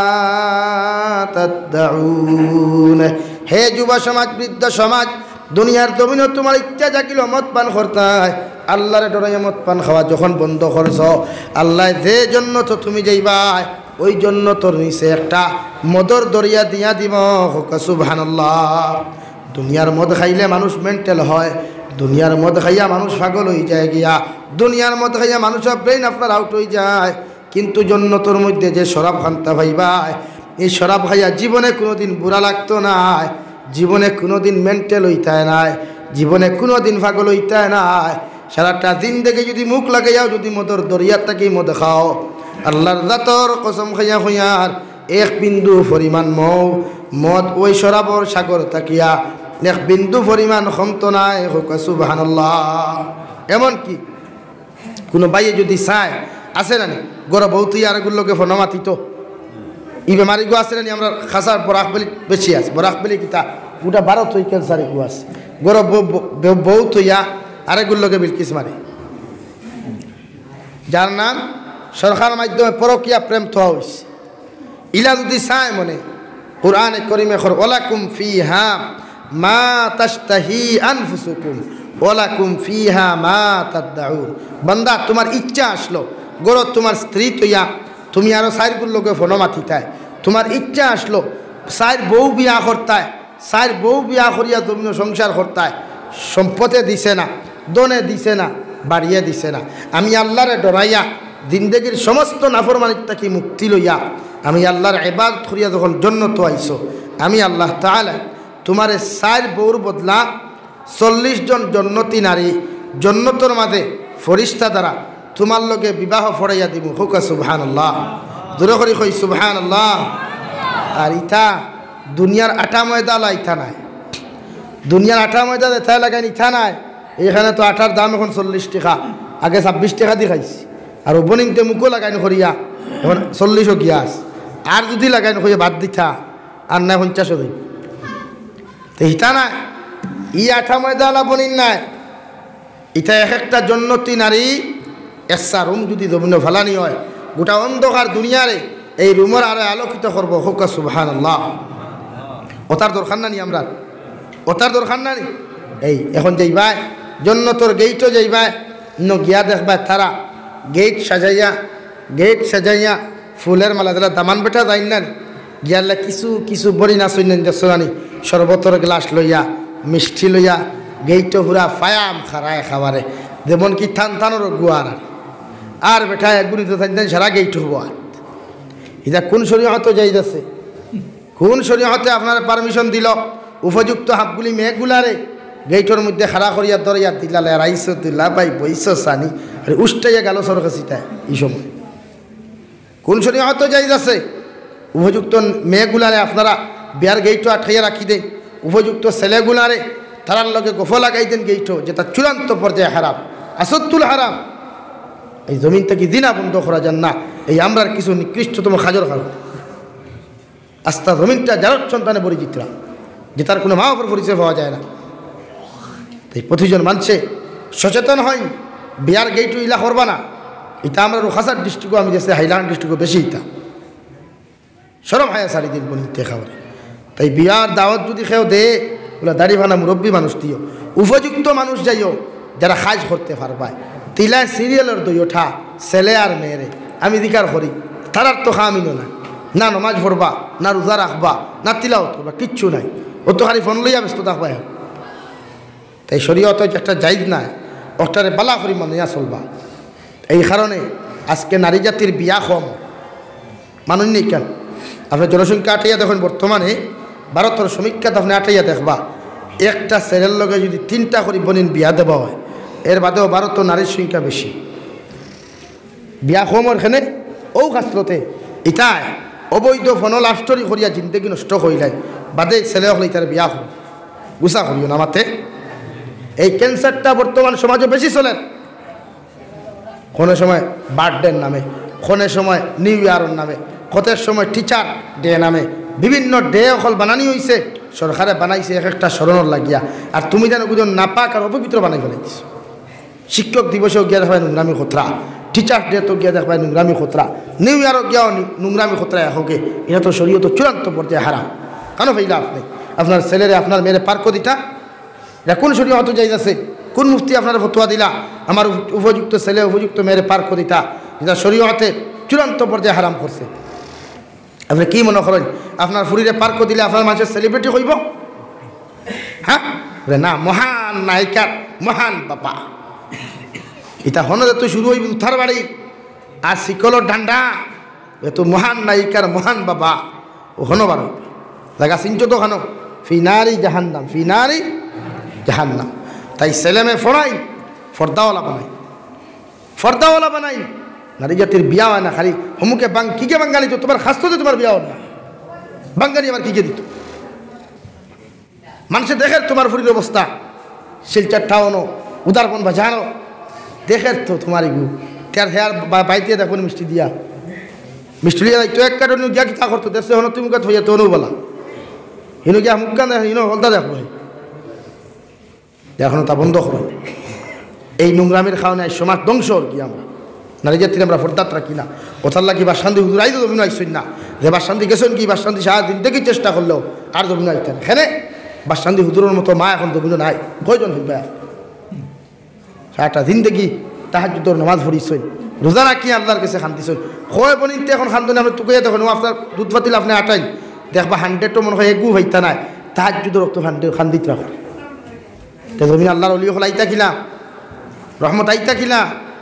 তাদউন। হে যুব সমাজ, বৃদ্ধ সমাজ, দুনিয়ার জমিনে তোমার ইচ্ছা জাগিল মদ পান করতায়, আল্লাহরে ডরাইয়া মদ পান খাওয়া যখন বন্ধ করছ, আল্লাহ যে জন্য তো তুমি যাইবাই ওই জন্য তোর নিচে একটা মদর দরিয়া দিয়া দিব। সুবহানাল্লাহ। দুনিয়ার মদ খাইলে মানুষ মেন্টাল হয়, দুনিয়ার মদ খাইয়া মানুষ পাগল হয়ে যায় গিয়া, দুনিয়ার মদ খাইয়া মানুষের ব্রেন আপনার আউট হয়ে যায়। কিন্তু জন্নতর মধ্যে যে শরাব খান্তা ভাইবাই, এই শরাব খাইয়া জীবনে কোনোদিন বুড়া লাগতো নাই, জীবনে কোনোদিন মেন্টাল হইতায় নাই, জীবনে কোনোদিন পাগল হইতায় নাই। সারাটা দিন দেখে যদি মুখ লাগাইয়াও যদি মদর দরিয়ার থাকি মদ খাও, আল্লাহর জাতর কসম খাইয়া হইয়ার এক বিন্দু পরিমাণ মদ ওই শরাবর সাগর তাকিয়া এক বিন্দু পরিমাণ ক্ষমতা নাই। সুবহানাল্লাহ। এমন কি কোনো বাইয়ে যদি চায়, আছে না গড় বৌতি আর এগুলোকে ফনমাতিত ই বেমারি গো আছে না, আমরা খাসার বরাক বেলি বেশি আছে, বরাক বেলি কিতা গোটা 12 থই ক্যান্সার গো আছে, গড় বউ থইয়া আরেকগুলোকে বিলকিস মারে, যার নাম সরকার মাধ্যমে পরকিয়া প্রেম থা হয়েছে। ইলা যদি চায় মনে কুরআনে কারীমে খর ওয়ালাকুম ফিহা মা তাশতাহি আনফুসুকুম ওয়ালাকুম ফিহা মা তাদউন। বান্দা তোমার ইচ্ছা আসলো গড় তোমার স্ত্রী তৈয়া তুমি আরো সাইরগুলোকে ফোন মাতিতায়, তোমার ইচ্ছা আসলো সাইর বউ বিয়া করতায়, সাইর বউ বিয়া করিয়া জমিন সংসার করতায়, সম্পদে দিছে না, দনে দিছে না, বাড়িয়ে দিছে না। আমি আল্লাহরে ডরাইয়া জিন্দেগির সমস্ত নাফরমানিতা কি মুক্তি লইয়া আমি আল্লাহর ইবাদত করিয়া যখন জন্নত আইছো, আমি আল্লাহ তাআলা তোমারে সাইর বউর বদলা 40 জন জন্নতি নারী জন্নতর মাঝে ফরিস্তা দ্বারা তোমার লগে বিবাহ ফড়াইয়া দিব। হুকা সুবহানাল্লাহ। দূরে করি কই সুবহানাল্লাহ। আর ইথা দুনিয়ার আটা ময়দা লাইথা নাই, দুনিয়ার আটা ময়দা দেখায় লাগাই ইথা নাই। এখানে তো আটার দাম এখন 40 টাকা, আগে 26 টাকা দিয়ে খাইছি। আর ওপেনিংতে মুখও লাগাইন করিয়া এখন 40 গিয়াস, আর যদি লাগাইন করিয়া বাদ দিতা আর না 50 হই তো ইথা নাই। ই আটা ময়দা লাবনিন নাই, ইথা এক একটা জন্নতি নারী একটা রুম যদি জমিনে ফেলানি হয়, গোটা অন্ধকার দুনিয়ারে এই রুমের আরে আলোকিত করবো। হুকা সুবহানাল্লাহ। ওটার দরকার নানি, আমরা ওটার দরকার নানি। এই এখন যাইবাই জন্নতর গেইটও যাইবাই গিয়া দেখবাই তারা গেট সাজাইয়া ফুলের মালা দিলা দামান বেটা যাই না গিয়ালে কিছু কিছু বড়ি না শুনেন দেখছি শরবতর গ্লাস লইয়া মিষ্টি লইয়া গেইটো পুরা ফায়াম খারায় খাবারে যেমন কি থান থানোর গুয়ার আর বেটা একগুনি তো থান সারা গেইট হবো। আর এটা কোন শরীয়তে যাইতেছে, কোন শরীয়তে আপনার পারমিশন দিল উপযুক্ত হাফগুলি মেঘগুলারে গেইটর মধ্যে খাড়া করিয়া দরিয়া দিলালে রাইস দিলা ভাই বইস সানি আর উষ্টাইয়া গেল সরকারিতায়। এই সময় কোন শরীয়তে যাইতেছে উপযুক্ত মেয়েগুলারে আপনারা বিয়ার গেইটও আটকাইয়া রাখি দেন, উপযুক্ত ছেলেগুলারে তারার লগে গোফ লাগাই দেন গেইটও, যেটা চূড়ান্ত পর্যায়ে হারাম, আসত্তুল হারাম। এই জমিন থেকে দিনা বন্ধ করা যান না, এই আমরার কিছু নিকৃষ্টতম খাজর খাল আস্তা জমিনটা যার সন্তানে পরিচিতরা যে তার কোনো মা ওপর পরিচয় পাওয়া যায় না। এই প্রতিজন মানুষে সচেতন হয় বিয়ার গেইটও ইলা করবা না। এটা আমরা রোখাসার ডিস্ট্রিক্টও আমি দেশে হাইলান্ড ডিস্ট্রিক্টও বেশি ইটা সরম হায়া সারি দিন বনিতে খাবারে। তাই বিয়ার দাওয়াত যদি খেয়েও দে ওলা দাড়ি ভানা মুরব্বী মানুষ দিও, উপযুক্ত মানুষ যাইও যারা কাজ করতে পারবায়। তিলায় সিরিয়ালের দই ওঠা ছেলে আর মেয়েরে আমি দিকার করি, তারার তো খামিনো না, না নমাজ পড়বা, না রোজা রাখবা, না তিলাও করবা, কিচ্ছু নাই। ও তো খালি ফোন লইয়া ব্যস্ত থাকবা। তাই শরীয়ত একটা জায়েজ নাই, ওটারে বালা করি মানিয়া চলবা। এই কারণে আজকে নারী জাতির বিয়া কম মানুষ নেই কেন। আপনি জনসংখ্যা আটাইয়া দেখেন বর্তমানে ভারতের সমীক্ষাতে আপনি আটাইয়া দেখবা একটা ছেলের লগে যদি 3টা করে বোনিন বিয়া দেওয়া হয়, এর বাদেও ভারতের নারীর সংখ্যা বেশি। বিয়া কম ওখানে ও গাছলতে ইতায় অবৈধ ফোন লাভ স্টোরি করিয়া জিন্দগি নষ্ট করিলেন বাদে ছেলে হলে তার বিয়া হল গুছা করিও না মাতে। এই ক্যান্সারটা বর্তমান সমাজে বেশি চলেন। কোনো সময় বার্থডের নামে, কোনো সময় নিউ ইয়ারের নামে, কতের সময় টিচার ডে নামে বিভিন্ন ডে অকল বানানি হয়েছে, সরকারে বানাইছে এক একটা স্মরণর লাগিয়া। আর তুমি যেন কুজন নাপাক আর অপবিত্র বানাই ফেলাইছ। শিক্ষক দিবসেও গিয়া দেখবাই নোংরামি খতরা, টিচার ডে তো গিয়া দেখবাই নোংরামি খতরা, নিউ ইয়ারও গিয়াও নোংরামি খতরা একে। এটা তো শরীয়ত চূড়ান্ত পর্যায়ে হারাম। কেন ফেইলা আপনি আপনার ছেলেরে আপনার মেয়েরে পার্ক দিতা? এটা কোন শরীয়ত যাইতেছে? কোন মুফতি আপনার ফতোয়া দিলা আমার উপযুক্ত ছেলে উপযুক্ত মেয়েরে পার্ক দিতা? যেটা শরীয়তে চূড়ান্ত পর্যায়ে হারাম করছে। আপনি কি মনে করেন আপনার ফুরিরে পার্ক দিলে আপনার মানুষের সেলিব্রিটি হইব? হ্যাঁ না, মহান নায়িকার মহান বাবা এটা হনদে তো শুরু হইব উঠার বাড়ি আর শিকলর ডান্ডা। এত মহান নায়িকার মহান বাবা ও হনবার লাগা চিনছো তো খানো ফিনারি জাহান্নাম, ফিনারি জাহান্নাম। তাই ছেলেমে ফড়াই ফর্দাওয়ালা বানাই, ফর্দাওয়ালা বানাই। নারী জাতির বিয়া হয় না খালি হমুকে কিকে বাঙ্গালি তো তোমার খাস তো তোমার বিয়া হয় না, বাঙ্গালি আবার কিকে দিত। মানুষে দেখের তোমার ফুরির অবস্থা, শিলচার ঠাওয়ানো উদারপন বাজানো দেখের তো তোমার এগু তার হেয়ার বাইতে দেখো মিষ্টি দিয়া, মিষ্টি দিয়া তো এক কারণে গিয়া কি তা করতো দেশে হনো তুমি কথা হইয়া তো বলা হিনো গিয়া মুখ কান হিনো হলদা দেখবো এখনো তা বন্ধ করো। এই নোংরামের খাওয়ানে সমাজ ধ্বংস কি আমরা নারী জাতির আমরা ফোরদাত রাখি না। কোথার লাগি বাসশান্তি হুজুর আইতো জমিন আইসই না যে বাসশান্তি গেছেন কি বাসশান্তি সারাদিন থেকে চেষ্টা করলেও আর জমিন আইতেন এখানে বাসশান্তি হুজুরের মতো মা এখন জমিন নাই কয়জন হইবা সারাটা দিন দেখি তাহাজ্জুদের নামাজ পড়িছই রোজা রাখি আল্লাহর কাছে খান্দিছই কয় বনিতে এখন খান্দনে আমরা টুকাইয়া দেখুন আপনার দুধ পাতিল আপনি আটাইন দেখবা 100 মনে হয় এগু হইতা নাই তাহাজ্জুদের রক্ত খান্দিত রাখো তে জমিন আল্লাহর অলি হল আইতা কিলা রহমত আইতা কিলা।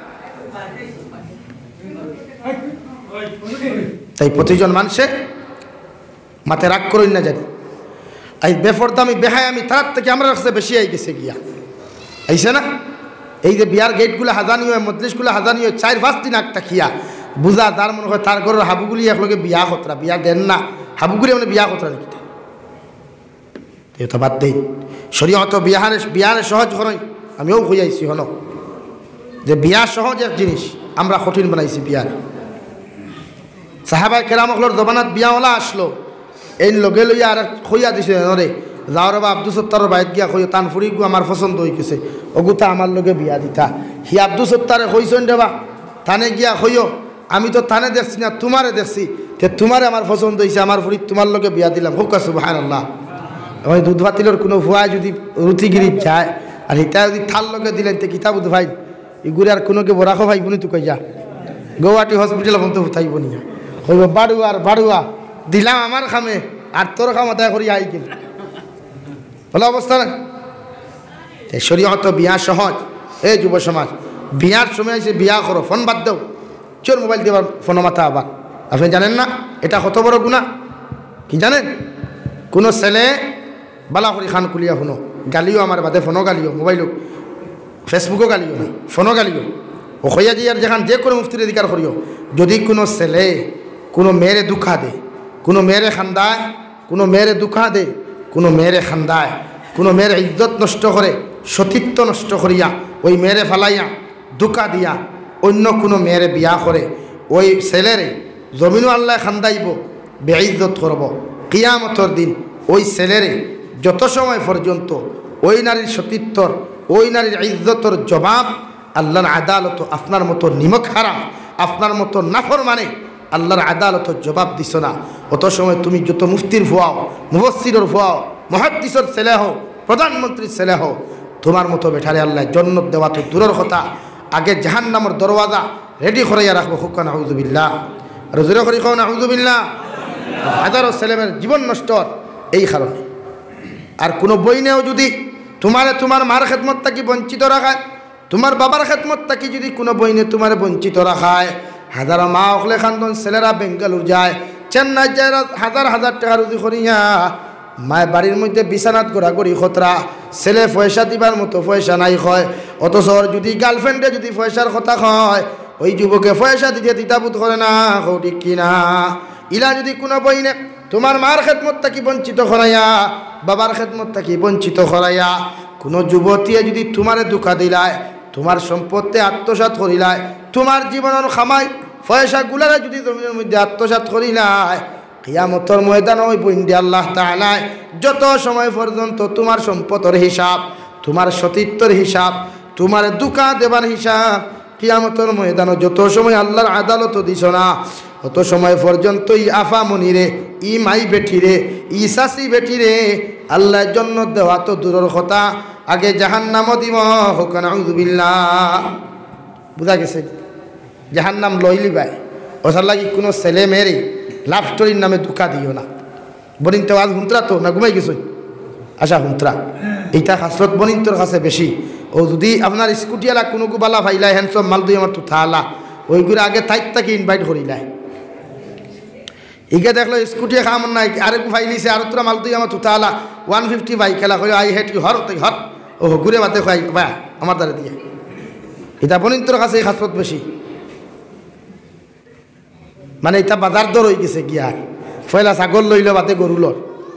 তাই প্রতিজন মানুষে মাথায় রাগ করুন না জানি এই বেফরদামি বেহায় আমি তার থেকে আমরা কাছে বেশি আই গেছে গিয়া আইসে না। এই যে বিয়ার গেটগুলো হাজানি হয় মজলিসগুলো হাজানি হয় 4-5 দিন আগ তাকিয়া বুঝা তার মনে হয় তার ঘরের হাবুগুলি একলগে বিয়া খতরা বিয়া দেন না হাবুগুলি মানে বিয়া খতরা দেখি এটা বাদ দেই। শরীয়ত বিয়ারে সহজ হয় আমিও খুঁজাইছি হলো যে বিয়া সহজ এক জিনিস আমরা কঠিন বানাইছি বিয়ার। সাহাবায়ে কেরামগুলোর জবানাত বিয়াওয়ালা আসলো এই লগে লইয়া আর খইয়া দিছে রে যাওয়ার বা আব্দুল সত্তারের বাইত গিয়া কই তান ফুরি গু আমার পছন্দ হয়ে গেছে ওগুতা আমার লগে বিয়া দিতা। হি আব্দুল সত্তারে কইছেন দেবা থানে গিয়া কইও আমি তো থানে দেখছি না তোমারে দেখছি তে তোমারে আমার পছন্দ হয়েছে আমার ফুরি তোমার লগে বিয়া দিলাম হুক সুবহানাল্লাহ। ওই দুধ ভাতিলর কোনো ভুয়া যদি রুটিগিরি যায় আর হিতা যদি থাল লগে দিলেন তে কিতাব দুধ ভাই এগুলি আর কোনোকে বরাখো ভাই বুনি তুই যা গৌহাটি হসপিটাল পর্যন্ত উঠাইব নিয়া কইব বাড়ুয়া দিলাম আমার খামে আর তোর খাম আদায় করি আই গেল ভালো অবস্থা না। শরীয়ত বিয়া সহজ। এই যুব সমাজ বিয়ার সময় এসে বিয়া করো ফোন বাদ দাও চোর মোবাইল দেবার ফোন মাথা আবার আপনি জানেন না এটা কত বড় গুনাহ কি জানেন? কোনো ছেলে বালা করি খান খুলিয়া শুনো গালিও আমার বাদে ফোনও গালিও মোবাইলও ফেসবুকও গালিও না ফোনও গালিও ও হইয়া যে আর যেখান যে কোনো মুফতির অধিকার করিও যদি কোনো ছেলে কোনো মেয়েরে দুঃখা দে কোনো মেয়েরে খান্দায় কোনো মেয়েরে দুঃখা দে কোনো মেয়েরে খান্দায় কোনো মেয়ের ইজ্জত নষ্ট করে সতীত্ব নষ্ট করিয়া ওই মেয়েরে ফালাইয়া দুঃখা দিয়া অন্য কোনো মেয়েরে বিয়া করে ওই ছেলেরে জমিনও আল্লাহ খান্দাইব বেইজ্জত করব কিয়ামতর দিন ওই ছেলেরে যত সময় পর্যন্ত ওই নারীর সতীত্বর ওই নারীর ইজ্জতর জবাব আল্লাহর আদালত আপনার মতো নিমক হারাম আপনার মতো নাফর মানে আল্লাহর আদালত জবাব দিছ না অত সময় তুমি যত মুফতির ভুয়াও মুফাসসিরের ভুয়াও মুহাদ্দিসের ছেলে হও প্রধানমন্ত্রীর ছেলে হও তোমার মতো বেঠারে আল্লাহ জান্নাত দেওয়া তো দূরের কথা আগে জাহান্নামের দরওয়াজা রেডি করাইয়া রাখবো হুক্কা নাউযুবিল্লাহ আর জোরে করি কও নাউযুবিল্লাহ। হাজারো ছেলেমেয়ের জীবন নষ্ট এই কারণে। আর কোনো বইনেও যদি তোমার মার খেদমত থাকি বঞ্চিত রাখায় তোমার বাবার খেদমত থাকি যদি কোনো বইনে তোমার বঞ্চিত রাখায় হাজারো মা অকলে খান্দন ছেলেরা বেঙ্গালুর যায় চেন্নাই যায় হাজার টাকা রুজি করিয়া মায়ের বাড়ির মধ্যে বিছানাত ঘোরাঘুরি খতরা ছেলে পয়সা দিবার মতো পয়সা নাই হয় অথচ যদি গার্লফ্রেন্ডে যদি পয়সার কথা হয় ওই যুবকে পয়সা দিতে দ্বিধাবোধ করে না, ঠিক কিনা? ইলা যদি কোনো বইনে তোমার মার খেদমত থাকি বঞ্চিত করাইয়া, বাবার খেদমত থাকি বঞ্চিত করাইয়া কোনো যুবতীয়ে যদি তোমারে দুঃখা দিলায়, তোমার সম্পত্তি আত্মসাৎ করিলায়, তোমার জীবনের খামাই পয়সা গুলারে যদি জমিনের মধ্যে আত্মসাৎ করিলায়, কিয়ামতের ময়দানে ওই বইন্দি আল্লাহ তাআলা যত সময় পর্যন্ত তোমার সম্পদের হিসাব, তোমার সতীত্বর হিসাব, তোমার দুঃখা দেবার হিসাব কিয়ামতের ময়দানে যত সময় আল্লাহর আদালত দিছ না, অত সময় পর্যন্ত ই আফা মনিরে, ই মাই বেঠিরে, ই শাসি বেঠিরে আল্লাহর জন্য দেওয়া তো দূরের কথা, আগে জাহান্নামও দিব। হোক নাউযুবিল্লাহ। বুঝা গেছে? জাহান্নাম লইলি ভাই, ওসার লাগি কোনো ছেলে মেয়েরে লাভ স্টোরির নামে ধোকা দিও না। বনিন তো আজ হুন্তরা তো না ঘুমাই গেছ? আচ্ছা হুন্তরা এইটা হাসরত বনিন তোর কাছে বেশি। ও যদি আপনার স্কুটি এলা কোনো গুবালা ভাইলাই হ্যান্ডসম মাল দুই আমার তো থালা ওইগুলো আগে তাইত তাকে ইনভাইট করিলাই। ইকে দেখলো স্কুটি খাম নাই আরেকু ফাইলিছে আর তোরা মাল তুই আমার তুতা আলা 150 বাইক খেলা করে আই হেট হর তুই হর ও ঘুরে বাতে খাই বা আমার দ্বারা দিয়ে এটা বনিন তোর কাছে খাসরত বেশি। মানে এটা বাজার দর হয়ে গেছে গিয়া ফয়লা ছাগল লইল বাতে গরু লর।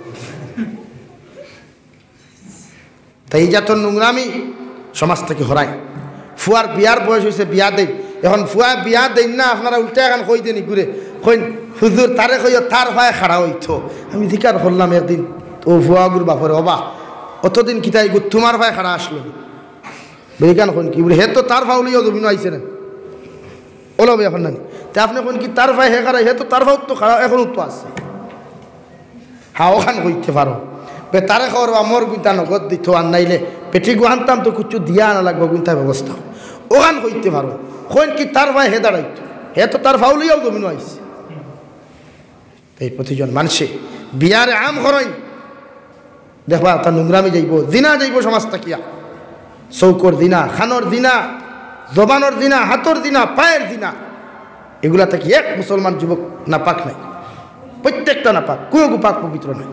তাই এই জাতর নোংরামি সমাজ থেকে হরাই। ফুয়ার বিয়ার বয়স হয়েছে, বিয়া দেই এখন ফুয়া বিয়া দেন না, আপনারা উল্টা এখন কই দেনি ঘুরে কই হুজুর তারে কই তার ভাই খাড়া হইতো। আমি ধিকার করলাম একদিন ও ফুয়াগুর বাপরে অবা অতদিন কিতাই গো তোমার ভাই খাড়া আসলো বেগান কোন কি বলে হে তো তার ভাউলিও জমিন আইছে না ওলো এখন নানি তা আপনি কোন কি তার ভাই হে খাড়া হে তো তার ভাউ তো খাড়া এখন তো আছে। হ্যাঁ ওখান কইতে পারো বে তারে খাওয়ার আমার গুইতা নগদ দিত আর নাইলে পেটি গুহানতাম তো কিছু দিয়া আনা লাগবো গুইতা ব্যবস্থা ওখান কইতে পারো। কোন কি তার ভাই হে দাঁড়াইতো হে তো তার ভাউলিও জমিন আইছে। এই প্রতিজন মানুষে বিয়ারে আম করেন দেখবা তার নোংরামি যাইব, দিনা যাইব সমাজ তাকিয়া, চৌকর দিনা, খানোর দিনা, জবানোর দিনা, হাতর দিনা, পায়ের দিনা, এগুলা থেকে এক মুসলমান যুবক না পাক নাই, প্রত্যেকটা না পাক, কোনো পাক পবিত্র নাই।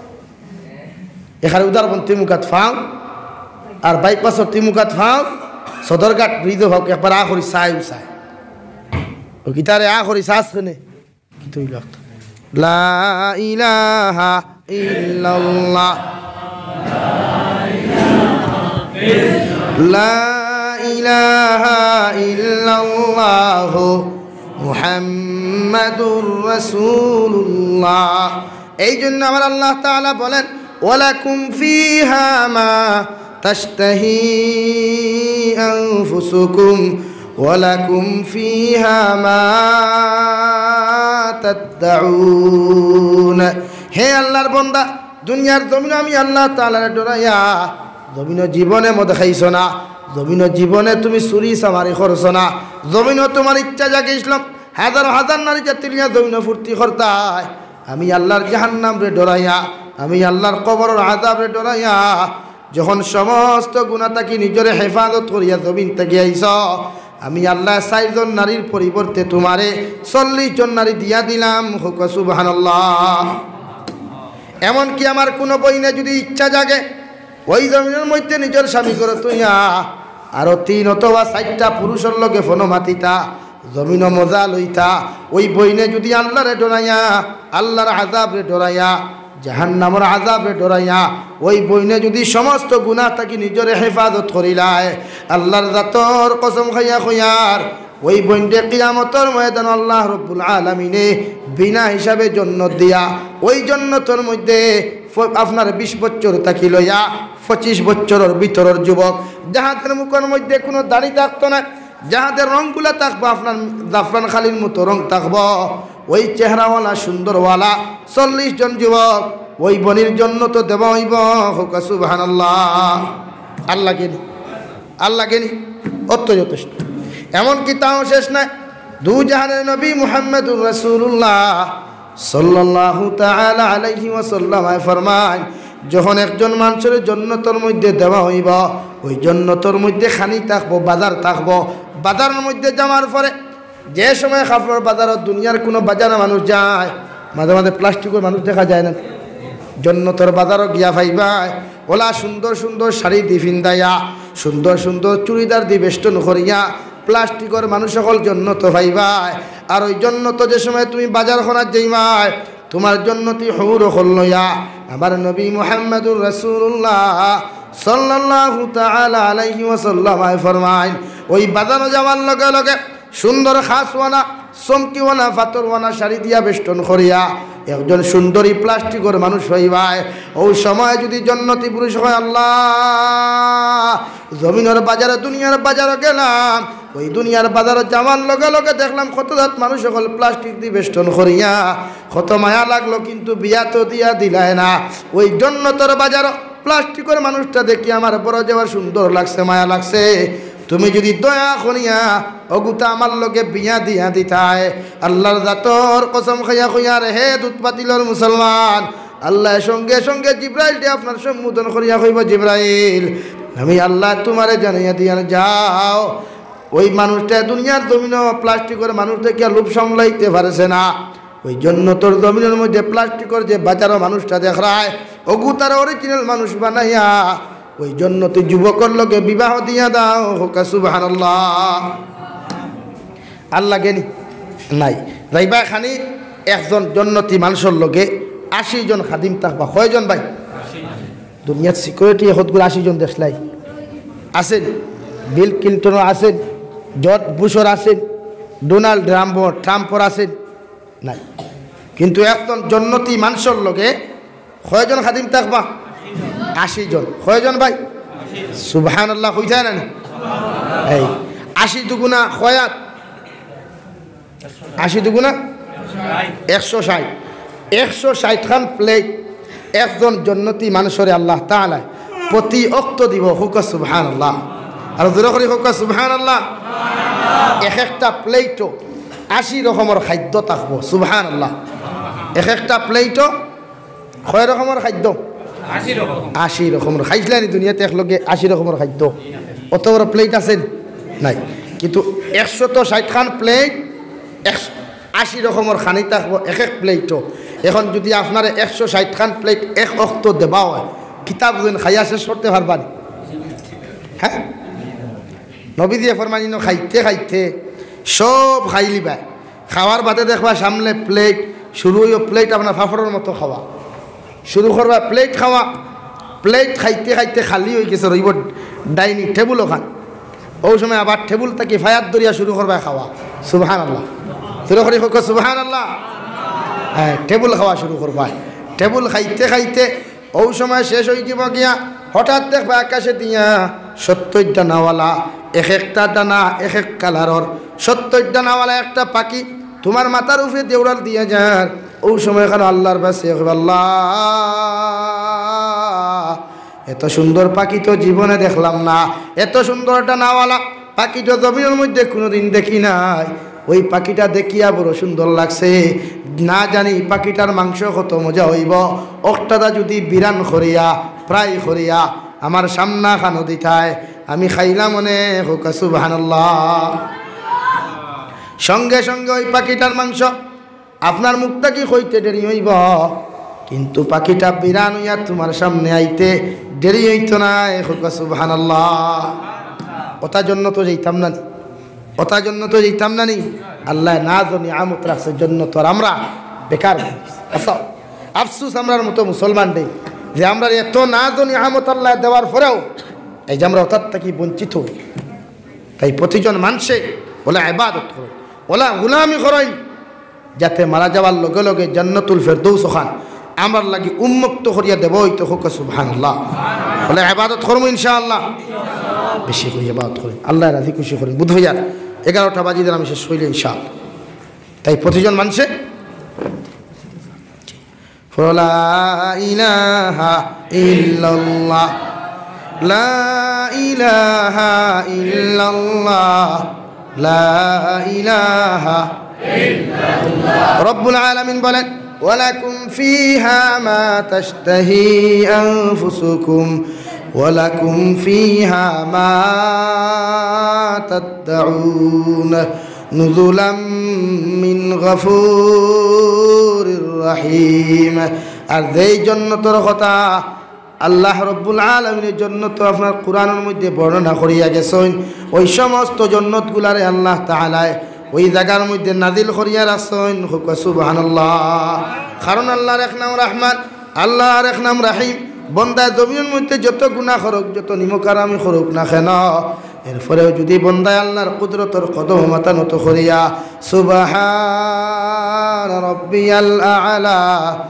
এখানে উদারবন তিমুকাত ফাও আর বাইপাসর তিমুকাত ফাও সদরঘাট ব্রিজ হোক একবার আ করি চাই উচায় ও গীতারে আ করি চাষ কেনে কি তৈল লা ইলাহা ইল্লাল্লাহ লা ইলাহা ইল্লাল্লাহ মুহাম্মাদুর রাসূলুল্লাহ। এই জন্য আমার আল্লাহ তাআলা বলেন ওয়ালাকুম ফিহা মা তাশতাহি আনফুসুকুম ওয়ালাকুম ফিহা মা তাদউন। হে আল্লাহর বান্দা, দুনিয়ার জমিনে আমি আল্লাহ তাআলার ডরাইয়া জমিন জীবনে মদ খাইছ না, জমিন জীবনে তুমি চুরি চামারি করছ না, জমিন তোমার ইচ্ছা জাগে ইসলাম হাজার হাজার নারী জাতিলিয়া জমিন ফুর্তি করতায়। আমি আল্লাহর জাহান্নাম রে ডরাইয়া, আমি আল্লাহর কবরের আযাব রে ডরাইয়া যখন সমস্ত গুনাহ থাকি নিজরে হেফাজত করিয়া জমিন থেকে আইছ, আমি আল্লাহ 4 জন নারীর পরিবর্তে তোমারে 40 জন নারী দিয়া দিলাম। হুক সুবহানাল্লাহ। এমনকি আমার কোনো বইনে যদি ইচ্ছা জাগে ওই জমিনের মধ্যে নিজের স্বামী করে তুইয়া আরো 3 অথবা 4টা পুরুষের লগে ফোন মাতিতা, জমিন মজা লইতা, ওই বইনে যদি আল্লাহরে ডরাইয়া, আল্লাহর আযাবরে ডরাইয়া, জাহান্নামের আযাবে ডরাইয়া ওই বইনে যদি সমস্ত গুনাহ থাকি নিজরে হেফাজত করিলায়, আল্লাহর জাতর কসম খাইয়া কইয়ার ওই বইনটা কিয়ামতের ময়দান আল্লাহ রব্বুল আলামিনে বিনা হিসাবে জান্নাত দিয়া ওই জান্নাতের মধ্যে আপনার 20 বছর থাকি লইয়া 25 বছরের ভিতরের যুবক যাহাদের মুখের মধ্যে কোনো দাড়ি থাকতো না, যাহাদের রঙগুলা থাকবো আপনার জাফরান খালির মতো রং থাকবো, ওই চেহারাওয়ালা সুন্দরওয়ালা 40 জন যুবক ওই বনির জন্য তো দেব হইব। হুক সুবহানাল্লাহ। আল্লাহ গেনি, আল্লাহ গেনি অত যথেষ্ট। এমনকি তাও শেষ নাই, দু জাহানের নবী মুহাম্মদুর রাসূলুল্লাহ সাল্লাল্লাহু তাআলা আলাইহি ওয়াসাল্লাম ফরমান, যখন একজন মানুষের জান্নাতের মধ্যে দেওয়া হইব, ওই জান্নাতের মধ্যে খানি থাকবো, বাজার থাকবো, বাজারের মধ্যে যাওয়ার পরে যে সময় কাপড় বাজারত দুনিয়ার কোনো বাজারে মানুষ যায়, মাঝে মাঝে প্লাস্টিকের মানুষ দেখা যায় না, জান্নাতের বাজারও গিয়া পাইবাই ওলা সুন্দর সুন্দর শাড়ি দি ফিন্দাইয়া, সুন্দর সুন্দর চুড়িদার দি বেষ্টন করিয়া প্লাস্টিকের মানুষ সকল জন্নত পাইবাই। আর ওই জন্নত যে সময় তুমি বাজার খনার যাইবাই তোমার জন্নতি হুর হল্লয়া আমার নবী মুহাম্মদুর রাসূলুল্লাহ সাল্লাল্লাহু তাআলা আলাইহি ওয়াসাল্লাম ফরমায় ওই বাজানো যাওয়ার লগে লগে সুন্দর খাসওয়ানা চমকিওয়ানা ফাতরওয়ানা শাড়ি দিয়া বেষ্টন করিয়া একজন সুন্দরী প্লাস্টিকের মানুষ হইবায়। ওই সময় যদি জন্নতি পুরুষ হয় আল্লাহ জমিনের বাজারে দুনিয়ার বাজারে গেলাম ওই দুনিয়ার বাজারে যাওয়ার লগে লগে দেখলাম কত জাত মানুষ সকল প্লাস্টিক দিয়ে বেষ্টন করিয়া কত মায়া লাগলো, কিন্তু বিয়া তো দিয়া দিলায় না। ওই জন্নতর বাজার প্লাস্টিকের মানুষটা দেখি আমার বড় যাওয়ার সুন্দর লাগছে, মায়া লাগছে। তুমি যদি দয়া করিয়া অগুতা আমার লগে বিয়া দিয়া দিতায় আল্লাহর জাতর কসম খাইয়া কইয়া রে হে দুধ পাতিলর মুসলমান আল্লাহ সঙ্গে সঙ্গে জিব্রাইলকে আপনার সম্বোধন করিয়া কইব জিব্রাইল আমি আল্লাহ তোমারে জানাইয়া দিয়া যাও ওই মানুষটা দুনিয়ার জমিন প্লাস্টিকের মানুষ থেকে লোভ সামলাইতে পারছে না। ওই জন্য তোর জমিনের মধ্যে প্লাস্টিকের যে বাজারও মানুষটা দেখায় অগু তার অরিজিনাল মানুষ বানাইয়া ওই জন্য তুই যুবকর লোকে বিবাহ দিয়া দাও হোকা সুবহানাল্লাহ। আল্লাহ জ্ঞানী নাই যাইবা খানি একজন জন্নতি মানুষের লোকে 80 জন খাদিম থাকবা। কয়জন ভাই? দুনিয়ার সিকিউরিটি হতগুলো 80 জন দেখলাই আছেন, বিল ক্লিন্টনও আছেন, জর্জ বুশর আছেন, ডোনাল্ড ট্রাম্পর আছেন নাই, কিন্তু একজন জন্নতি মানুষের লোকে কয়জন খাদিম থাকবা? 80 জন। কয়জন ভাই? সুবহানাল্লাহ হইতে না এই 80 দুগুণা কয়াত 80 দুগুণা 160 160 খান প্লেট একজন জন্নতি মানুষের আল্লাহ তাআলা প্রতি অক্ত দিব হুকা সুবহানাল্লাহ। আর জোরে করে হুকা সুবহানাল্লাহ। এক একটা প্লেটও 80 রকমের খাদ্য থাকবো সুবহানাল্লাহ। এক একটা প্লেটও কয় রকমের খাদ্য? 80 রকমের। খাইছিলেন দুনিয়াতে একলগে 80 রকমের খাদ্য? অত বড় প্লেট আছেন নাই, কিন্তু 160 খান প্লেট 80 রকমের খানি থাকবো এক এক প্লেটও। এখন যদি আপনার 160 খান প্লেট এক অক্ত দেওয়া হয় কিতাব যেন খাইয়া শেষ করতে পারবান? হ্যাঁ, নবী দিয়ে ফরমাইন খাইতে খাইতে সব খাইলিবা, খাওয়ার বাদে দেখবা সামনে প্লেট শুরু হইও প্লেট আপনার ফাফড়ের মতো খাওয়া শুরু করবা, প্লেট খাওয়া, প্লেট খাইতে খাইতে খালি হয়ে গেছে রইব ডাইনিং টেবুল ওখান। ওই সময় আবার টেবুল থেকে ফায়াত দরিয়া শুরু করবা খাওয়া সুবহানাল্লাহ। শুরু করি হোক সুবহানাল্লাহ। হ্যাঁ, টেবুল খাওয়া শুরু করবা, টেবুল খাইতে খাইতে ওই সময় শেষ হয়ে যাব গিয়া হঠাৎ দেখবা আকাশে দিয়া 70 ডানাওয়ালা এক একটা ডানা এক এক কালারর 70 ডানাওয়ালা একটা পাখি তোমার মাথার উপরে দেউড়াল দিয়া যার। ওই সময় এখানে আল্লাহর বাসে আল্লাহ এত সুন্দর পাখি তো জীবনে দেখলাম না, এত সুন্দর ডানাওয়ালা পাখি তো জমিনের মধ্যে কোনোদিন দেখি নাই। ওই পাখিটা দেখিয়া বড় সুন্দর লাগছে, না জানি পাখিটার মাংস কত মজা হইব। অক্টাদা যদি বিরান করিয়া প্রায় করিয়া আমার সামনা খানো দিতায় আমি খাইলাম মনে হোক সুবহানাল্লাহ। সঙ্গে সঙ্গে ওই পাখিটার মাংস আপনার মুখটা কি হইতে দেরি হইব, কিন্তু পাখিটা বিরান হইয়া তোমার সামনে আইতে দেরি হইতো না হোক সুবহানাল্লাহ। ওটার জন্য তো যেতাম না, ওটার জন্য তো যেতাম না নি। আল্লাহ না জানি আমত রাখছে জন্য তো আমরা বেকার। আফসুস আমরার মতো মুসলমান দেই যে আমরা এত না জানি আমত আল্লাহ দেওয়ার পরেও এই যে আমরা ওটার থেকে বঞ্চিত হই। তাই প্রতিজন মানুষে ওলা ইবাদত করেন, ওলা গুলামি করেন, যাতে মারা যাওয়ার লগে লগে জান্নাতুল ফেরদৌস খান আমার লাগি উন্মুক্ত করিয়া দেব। তো হোক সুবহানাল্লাহ। ওলা ইবাদত করবো ইনশাআল্লাহ, বেশি করে ইবাদত করেন, আল্লাহ রাজি খুশি করেন। বুধ হইয়ার 11টা বাজি দিন আমি শেষ হইলে ইনশাআল্লাহ। তাই প্রতিজন মানুষে লা ইলাহা ইল্লাল্লাহ লা ইলাহা ইল্লাল্লাহ লা ইলাহা ইল্লাল্লাহ। রব্বুল আলামিন বলেন ওয়ালাকুম ফিহা মা তাশতাহি আনফুসুকুম ওয়ালাকুম ফিহা মা তাদউন নুজুলাম মিন গফুরির রহিম। আর যেই জন্নতর কথা আল্লাহ রব্বুল আলামিনের জন্য তো আপনার কোরআনের মধ্যে বর্ণনা করিয়া গেছেন ওই সমস্ত জান্নাতগুলারে আল্লাহ তাআলা ওই জায়গার মধ্যে নাজিল করিয়া রাখছেন সুবহানাল্লাহ কারণ আল্লাহর এক নাম রহমান আল্লাহর এক নাম রহিম বন্দা জমিনের মধ্যে যত গুনাহ করুক যত নিমকারামি করুক না কেন এরপরেও যদি বন্দায় আল্লাহর কুদরতের কদম মাথা নত করিয়া সুবহান রাব্বিয়াল আ'লা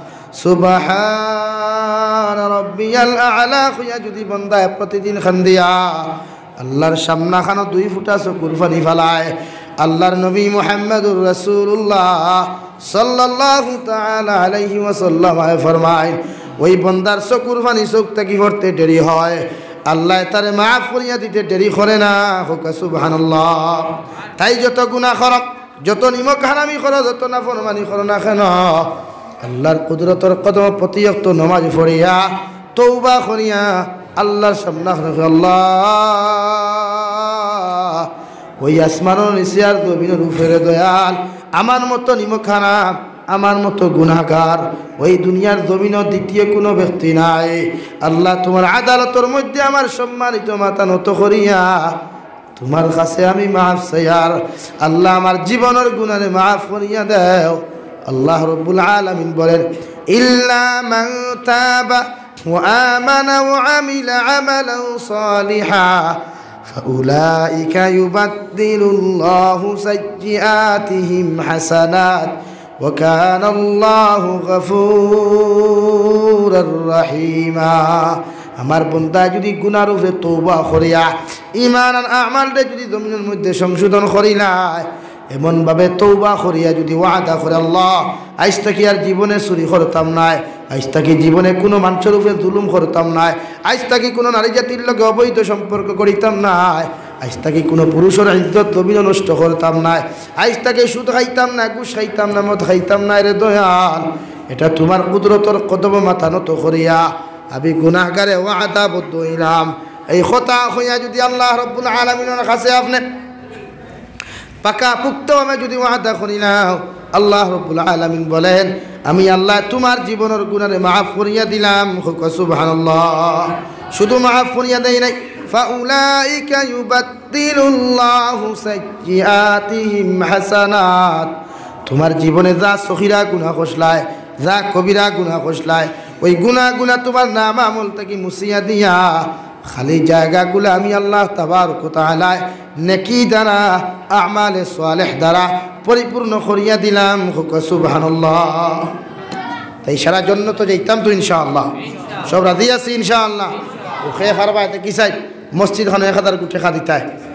সুবহান রাব্বিয়াল আ'লা কইয়া যদি বন্দায় প্রতিদিন খান্দিয়া আল্লাহর সামনা খানো 2 ফুটা চকুর পানি ফেলায় আল্লাহর নবী মুহাম্মদুর রাসূলুল্লাহ সাল্লাল্লাহু তাআলা আলাইহি ওয়াসাল্লাম ফরমায় ওই বন্দার চকুর পানি চোখ থেকে পড়তে দেরি হয় আল্লাহ তারে মাফ করিয়া দিতে দেরি করে না সুবহানাল্লাহ তাই যত গুনাহ করো যত নিমক হারামি করো যত নাফরমানি করো না কেন আল্লাহর কুদরতের কদম প্রতিয়ক্ত নামাজ পড়িয়া তওবা করিয়া আল্লাহর সামনে আল্লাহ ওই আসমানের নিচে আর জমিনের উপরে দয়াল আমার মতো নিমক হারাম আমার মতো গুনাহগার ওই দুনিয়ার জমিনও দ্বিতীয় কোনো ব্যক্তি নাই আল্লাহ তোমার আদালতের মধ্যে আমার সম্মানিত মাথা নত করিয়া তোমার কাছে আমি মাফ চাইয়ার আল্লাহ আমার জীবনের গুনাহে মাফ করিয়া দাও আল্লাহ রব্বুল আলামিন বলেন ইল্লা মান তাবা ওয়া আমানা ওয়া আমিলা আমালান সালিহা ফাউলাইকা ইউবাদদিলুল্লাহু সাইয়্যাতিহিম হাসানাত ওয়া কানা আল্লাহু গফুরুর রহিমা আমার বান্দা যদি গুনার উপরে তওবা করিয়া ঈমান আর আমালটা যদি জমিনের মধ্যে সংশোধন করিলাই এমন ভাবে তওবা করিয়া যদি ওয়াদা করে আল্লাহ আজ থেকে আর জীবনে চুরি করতাম না আজ থেকে জীবনে কোনো মানুষের উপরে জুলুম করতাম না আজ থেকে কোনো নারী জাতির লগে অবৈধ সম্পর্ক করিতাম না আজ থেকে কোনো পুরুষের ইজ্জত জমিন নষ্ট করতাম না আজ থেকে সুদ খাইতাম না ঘুষ খাইতাম না মদ খাইতাম না রে দয়াল এটা তোমার কুদরতের কদম মাথা নত করিয়া আমি গুনাহগারে ওয়াদা বদ্ধ হইলাম এই কথা হইয়া যদি আল্লাহ রব্বুল আলামিনের কাছে আপনি পাকা পুক্ত আমি যদি ওয়াদা করিলাম আল্লাহ রব্বুল আলামিন বলেন আমি আল্লাহ তোমার জীবনের গুনাহে মাফ করিয়া দিলাম সুবহানাল্লাহ শুধু মাফ করিয়া দেই নাই ফাউলাইকা ইউবাদদিলুল্লাহু সাইয়্যাতিহিম হাসানাত তোমার জীবনে যা সগীরা গুনাহ করছলাই যা কবিরা গুনাহ করছলাই ওই গুনাহগুলা তোমার নাম আমল থেকে মুছিয়া দিয়া খালি জায়গাগুলো আমি আল্লাহ তাবারক ওয়া তাআলা নেকি দ্বারা আমালে সালেহ দ্বারা পরিপূর্ণ করিয়া দিলাম সুবহানাল্লাহ তাই সারা জন্য তো যাইতাম তো ইনশাআল্লাহ সব রাজি আছি ইনশাআল্লাহ ও খেয়ে ফারবা এতে কি চাই মসজিদ খানে 1000 কোটি টাকা দিতে